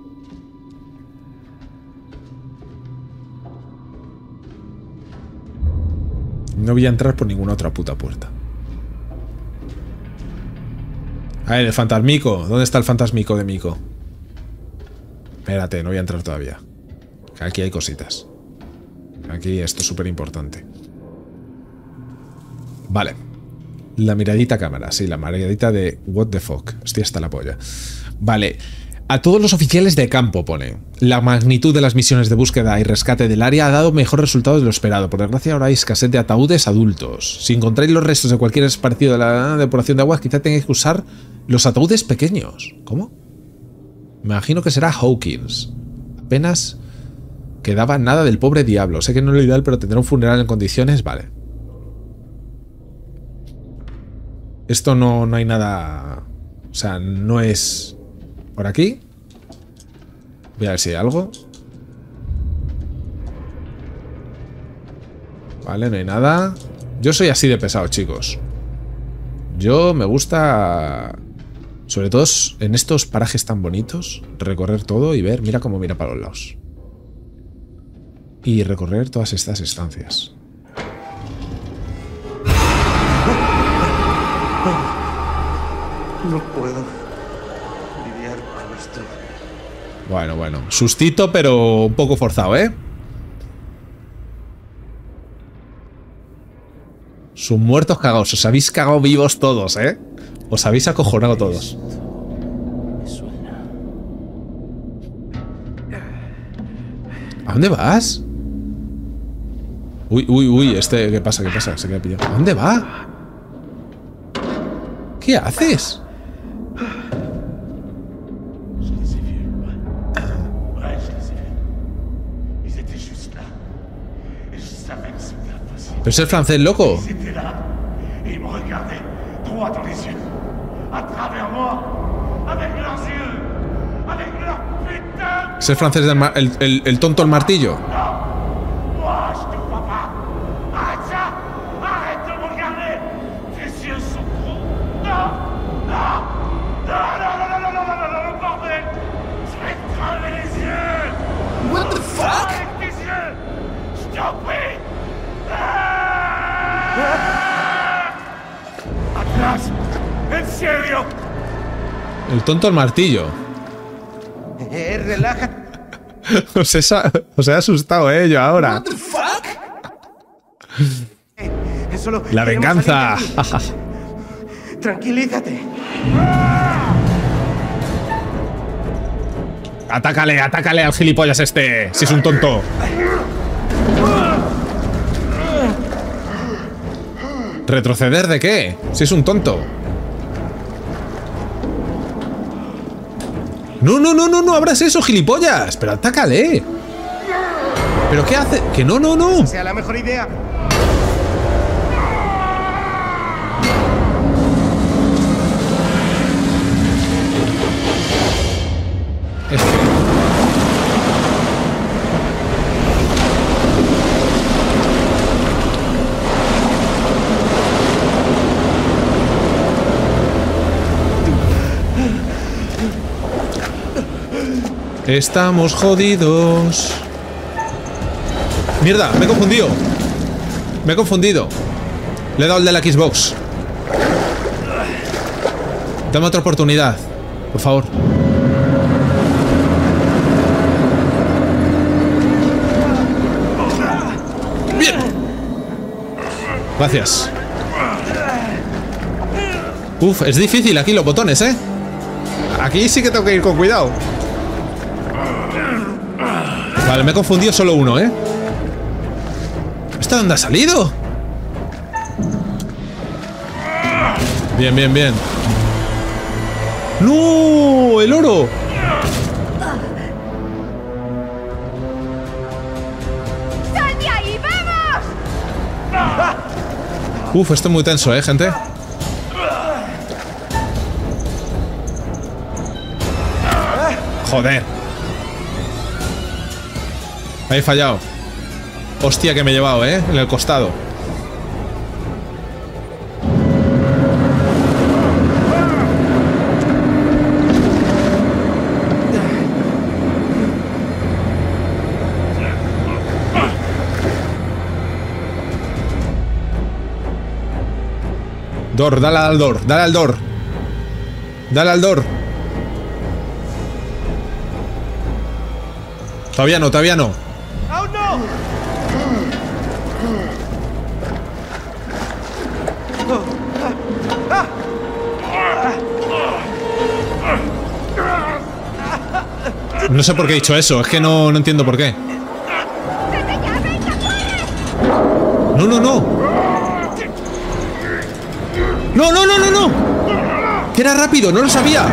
No voy a entrar por ninguna otra puta puerta. A ver, el fantasmico. ¿Dónde está el fantasmico de Mico? Espérate, no voy a entrar todavía. Aquí hay cositas. Aquí esto es súper importante. Vale. La miradita a cámara. Sí, la miradita de what the fuck. Estoy hasta la polla. Vale. A todos los oficiales de campo, pone. La magnitud de las misiones de búsqueda y rescate del área ha dado mejor resultado de lo esperado. Por desgracia, ahora hay escasez de ataúdes adultos. Si encontráis los restos de cualquier parecido de la depuración de aguas, quizá tengáis que usar los ataúdes pequeños. ¿Cómo? Me imagino que será Hawkins. Apenas quedaba nada del pobre diablo. Sé que no es lo ideal, pero tendrá un funeral en condiciones. Vale. Esto no, no hay nada... O sea, no es... Por aquí. Voy a ver si hay algo. Vale, no hay nada. Yo soy así de pesado, chicos. Yo me gusta... Sobre todo en estos parajes tan bonitos, recorrer todo y ver, mira cómo mira para los lados. Y recorrer todas estas estancias. No puedo lidiar con esto. Bueno, bueno. Sustito, pero un poco forzado, ¿eh? Sus muertos cagados. Os habéis cagado vivos todos, ¿eh? Os habéis acojonado todos. Me suena. ¿A dónde vas? Uy, uy, uy. Este, ¿qué pasa? ¿Qué pasa? Se queda pillado. ¿A dónde va? ¿Qué haces? ¿Pero es el francés loco? ¿Es el francés del mar, el, el, el tonto el martillo? What the fuck? ¡Atrás! ¡En serio! El tonto el martillo. Eh, relájate. os, he, os he asustado, eh, yo ahora. What the fuck? Eh, solo La venganza. Tranquilízate. Atácale, atácale al gilipollas este, si es un tonto. ¿Retroceder de qué? Si es un tonto. No, no, no, no, no abras eso, gilipollas. Pero atácale. ¿Pero qué hace? Que no, no, no. Sea la mejor idea. Estamos jodidos. Mierda, me he confundido. Me he confundido. Le he dado el de la Xbox. Dame otra oportunidad, por favor. Bien. Gracias. Uf, es difícil aquí los botones, ¿eh? Aquí sí que tengo que ir con cuidado. Vale, me he confundido solo uno, ¿eh? ¿Esta dónde ha salido? Bien, bien, bien. ¡No! ¡El oro! ¡Sal de ahí, vamos! Uf, esto es muy tenso, ¿eh, gente? Joder. Ahí he fallado. Hostia, que me he llevado, ¿eh? En el costado. Dor, dale al Dor, dale al Dor. Dale al Dor. Todavía no, todavía no. No sé por qué he dicho eso, es que no, no entiendo por qué. No, no, no. No, no, no, no, no. Que era rápido, no lo sabía.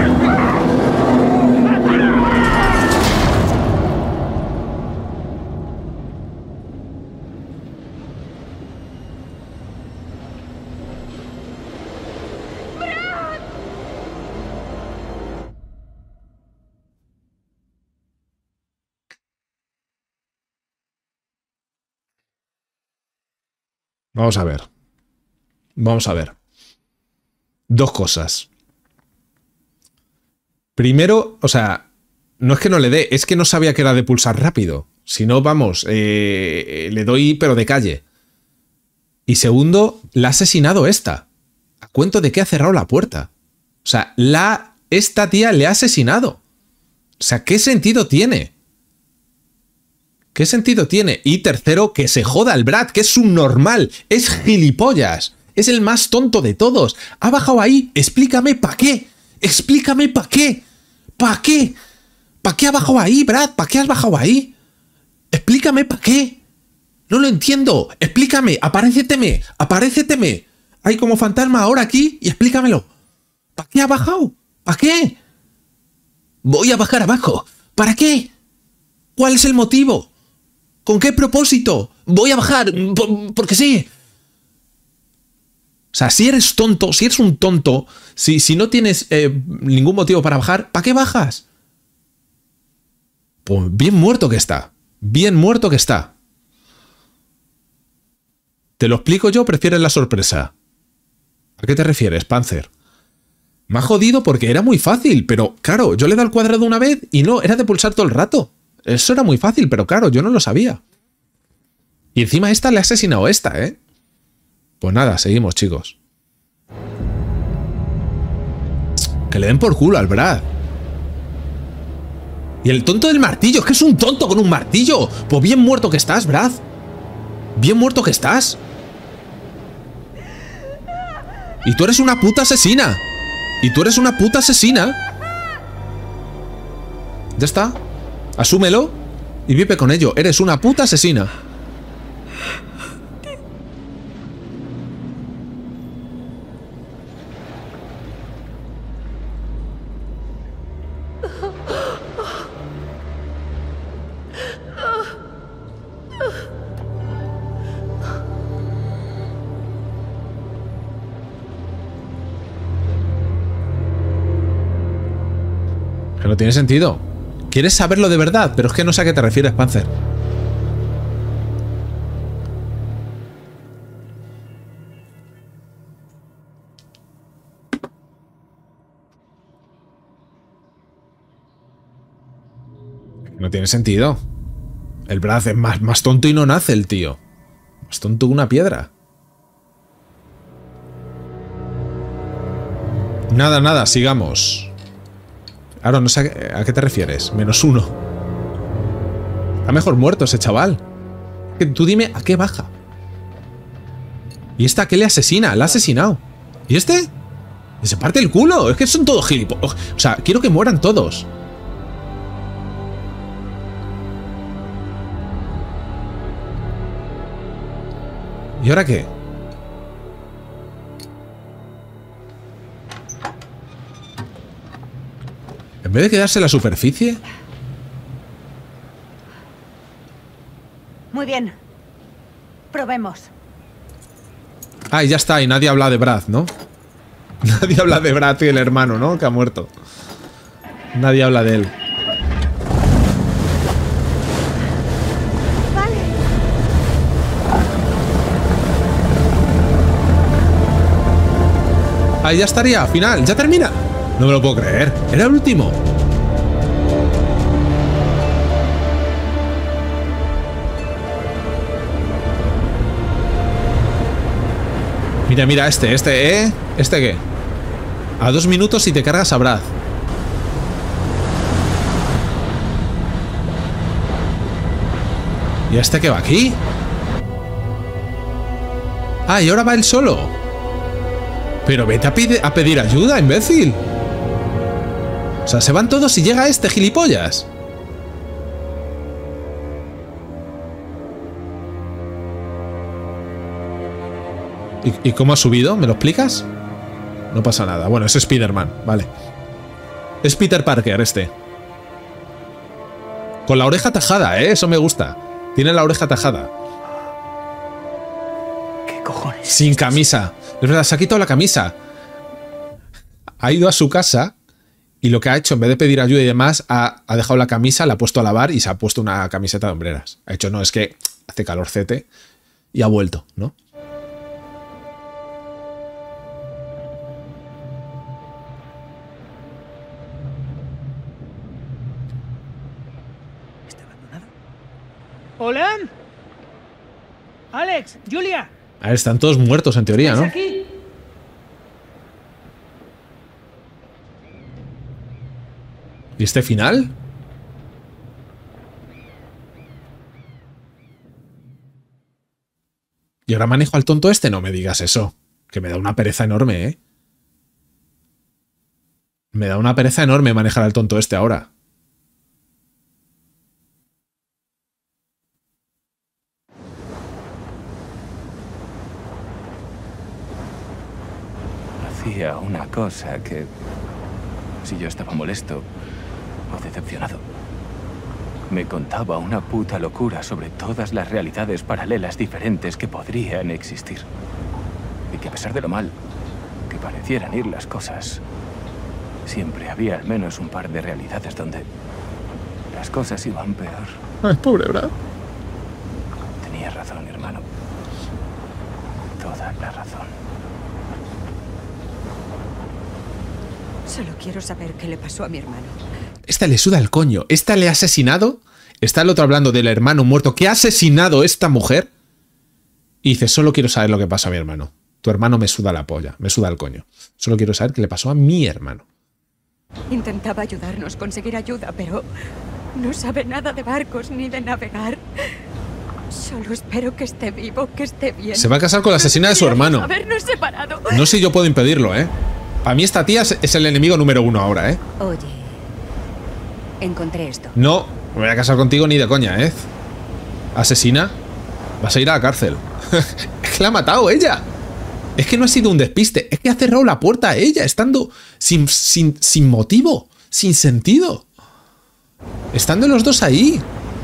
Vamos a ver. Vamos a ver. Dos cosas. Primero, o sea, no es que no le dé, es que no sabía que era de pulsar rápido. Si no, vamos, eh, le doy pero de calle. Y segundo, la ha asesinado esta. ¿A cuento de qué ha cerrado la puerta? O sea, la, esta tía le ha asesinado. O sea, ¿qué sentido tiene? ¿Qué sentido tiene? Y tercero, que se joda el Brad, que es un normal, es gilipollas, es el más tonto de todos. Ha bajado ahí, explícame para qué, explícame para qué, para qué, para qué ha bajado ahí, Brad, para qué has bajado ahí, explícame para qué, no lo entiendo, explícame, aparéceteme, aparéceteme, hay como fantasma ahora aquí y explícamelo, ¿para qué ha bajado? ¿Para qué? Voy a bajar abajo, ¿para qué? ¿Cuál es el motivo? ¿Con qué propósito? Voy a bajar, por, porque sí. O sea, si eres tonto, si eres un tonto, si, si no tienes eh, ningún motivo para bajar, ¿para qué bajas? Pues bien muerto que está. Bien muerto que está. ¿Te lo explico yo o prefieres la sorpresa? ¿A qué te refieres, Panzer? Me ha jodido porque era muy fácil, pero claro, yo le he dado al cuadrado una vez y no, era de pulsar todo el rato. Eso era muy fácil, pero claro, yo no lo sabía. Y encima esta le ha asesinado a esta, ¿eh? Pues nada, seguimos, chicos. Que le den por culo al Brad. Y el tonto del martillo, es que es un tonto con un martillo. Pues bien muerto que estás, Brad. Bien muerto que estás. Y tú eres una puta asesina. Y tú eres una puta asesina. Ya está. Asúmelo y vive con ello. Eres una puta asesina. Que no tiene sentido. ¿Quieres saberlo de verdad? Pero es que no sé a qué te refieres, Panzer. No tiene sentido. El Brad es más, más tonto y no nace el tío. Más tonto que una piedra. Nada, nada, sigamos. Ahora no sé a qué, a qué te refieres. Menos uno. Está mejor muerto ese chaval. Tú dime a qué baja. ¿Y esta a qué le asesina? La ha asesinado. ¿Y este? Y se parte el culo. Es que son todos gilipollas. O sea, quiero que mueran todos. ¿Y ahora qué? En vez de quedarse en la superficie. Muy bien. Probemos. Ah, y ya está. Y nadie habla de Brad, ¿no? Nadie habla de Brad y el hermano, ¿no? Que ha muerto. Nadie habla de él. Ahí ya estaría, final, ya termina. No me lo puedo creer, era el último. Mira, mira, este, este, ¿eh? ¿Este qué? A dos minutos y te cargas a Brad. ¿Y este qué va aquí? Ah, y ahora va él solo. Pero vete a, pide, a pedir ayuda, imbécil. O sea, se van todos y llega este gilipollas. ¿Y, ¿Y cómo ha subido? ¿Me lo explicas? No pasa nada. Bueno, es Spider-Man, vale. Es Peter Parker este. Con la oreja tajada, ¿eh? Eso me gusta. Tiene la oreja tajada. ¿Qué cojones? Sin camisa. Es verdad, se ha quitado la camisa. Ha ido a su casa y lo que ha hecho, en vez de pedir ayuda y demás, ha, ha dejado la camisa, la ha puesto a lavar y se ha puesto una camiseta de hombreras. Ha hecho, no, es que hace calorcete y ha vuelto, ¿no? ¿Está abandonado? ¿Hola? Alex, Julia. A ver, están todos muertos en teoría, ¿no? Aquí? ¿Y este final? ¿Y ahora manejo al tonto este? No me digas eso. Que me da una pereza enorme, ¿eh? Me da una pereza enorme manejar al tonto este ahora. Hacía una cosa que, si yo estaba molesto o decepcionado, me contaba una puta locura sobre todas las realidades paralelas diferentes que podrían existir. Y que a pesar de lo mal que parecieran ir las cosas, siempre había al menos un par de realidades donde las cosas iban peor. Ay, pobre Brad. Tenías razón, hermano. Toda la razón. Solo quiero saber qué le pasó a mi hermano. Esta le suda el coño. Esta le ha asesinado. Está el otro hablando del hermano muerto que ha asesinado a esta mujer. Y dice, solo quiero saber lo que pasó a mi hermano. Tu hermano me suda la polla, me suda el coño. Solo quiero saber qué le pasó a mi hermano. Intentaba ayudarnos, conseguir ayuda, pero no sabe nada de barcos ni de navegar. Solo espero que esté vivo, que esté bien. Se va a casar con la asesina de su hermano. Habernos separado. No sé si yo puedo impedirlo, ¿eh? Para mí esta tía es el enemigo número uno ahora, ¿eh? Oye, encontré esto. No, me voy a casar contigo ni de coña, ¿eh? Asesina, vas a ir a la cárcel. Es que la ha matado ella. Es que no ha sido un despiste, es que ha cerrado la puerta a ella, estando sin, sin, sin motivo, sin sentido. Estando los dos ahí.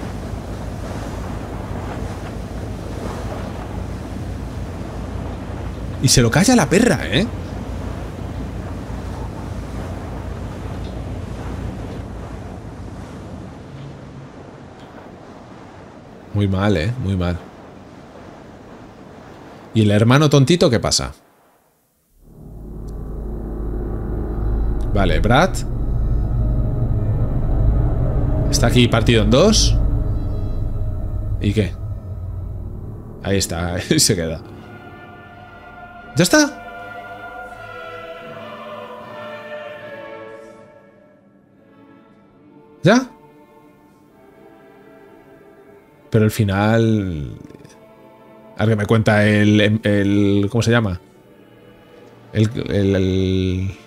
Y se lo calla la perra, ¿eh? Muy mal, ¿eh? Muy mal. ¿Y el hermano tontito qué pasa? Vale, Brad. Está aquí partido en dos. ¿Y qué? Ahí está, ahí se queda. ¿Ya está? ¿Ya? Pero el final... A ver, que me cuenta el, el... ¿Cómo se llama? El... El... El,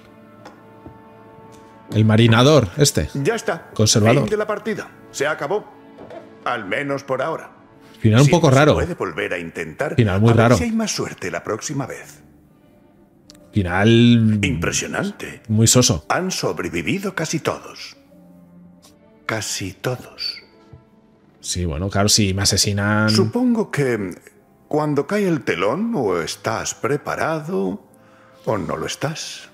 el marinador, este. Ya está. Conservador. Fin de la partida. Se acabó. Al menos por ahora. Final un poco raro. Puede volver a intentar. Final muy a ver raro. si hay más suerte la próxima vez. Final... Impresionante. Muy soso. Han sobrevivido casi todos. Casi todos. Sí, bueno, claro, si me asesinan... Supongo que cuando cae el telón o estás preparado o no lo estás.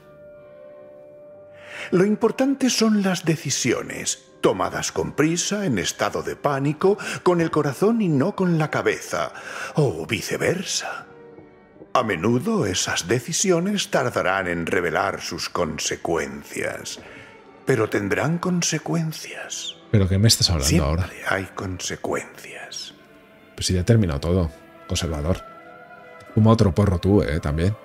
Lo importante son las decisiones, tomadas con prisa, en estado de pánico, con el corazón y no con la cabeza, o viceversa. A menudo esas decisiones tardarán en revelar sus consecuencias, pero tendrán consecuencias. ¿Pero qué me estás hablando Siempre ahora? hay consecuencias. Pues si ya he terminado todo. Conservador. Fuma otro porro tú, eh, también.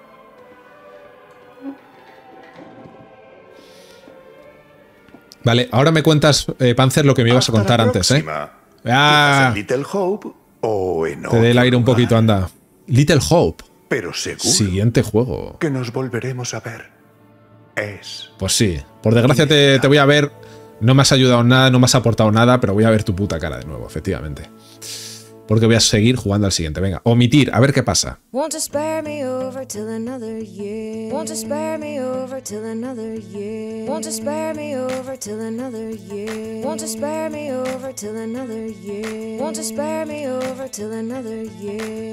Vale, ahora me cuentas, eh, Panzer, lo que me ibas a contar antes, ¿eh? Ah, en Little Hope o en te dé el aire un poquito, anda. Little Hope. Pero seguro Siguiente juego. que nos volveremos a ver. Es... Pues sí. Por desgracia te, te voy a ver. No me has ayudado en nada, no me has aportado nada, pero voy a ver tu puta cara de nuevo, efectivamente. Porque voy a seguir jugando al siguiente. Venga, omitir, a ver qué pasa. Won't you spare me over till another year? Won't you spare me over till another year? Won't you spare me over till another year? Won't you spare me over till another year? Won't you spare me over till another year?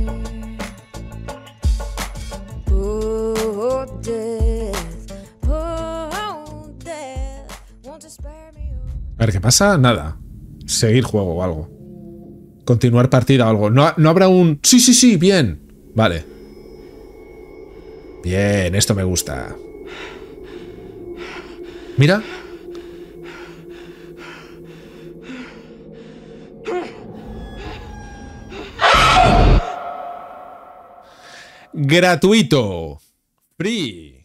Oh, death, oh, death. Won't you spare me over? A ver qué pasa, nada. Seguir juego o algo. Continuar partida o algo. No, no habrá un... Sí, sí, sí, bien. Vale. Bien, esto me gusta. Mira. Gratuito. Free.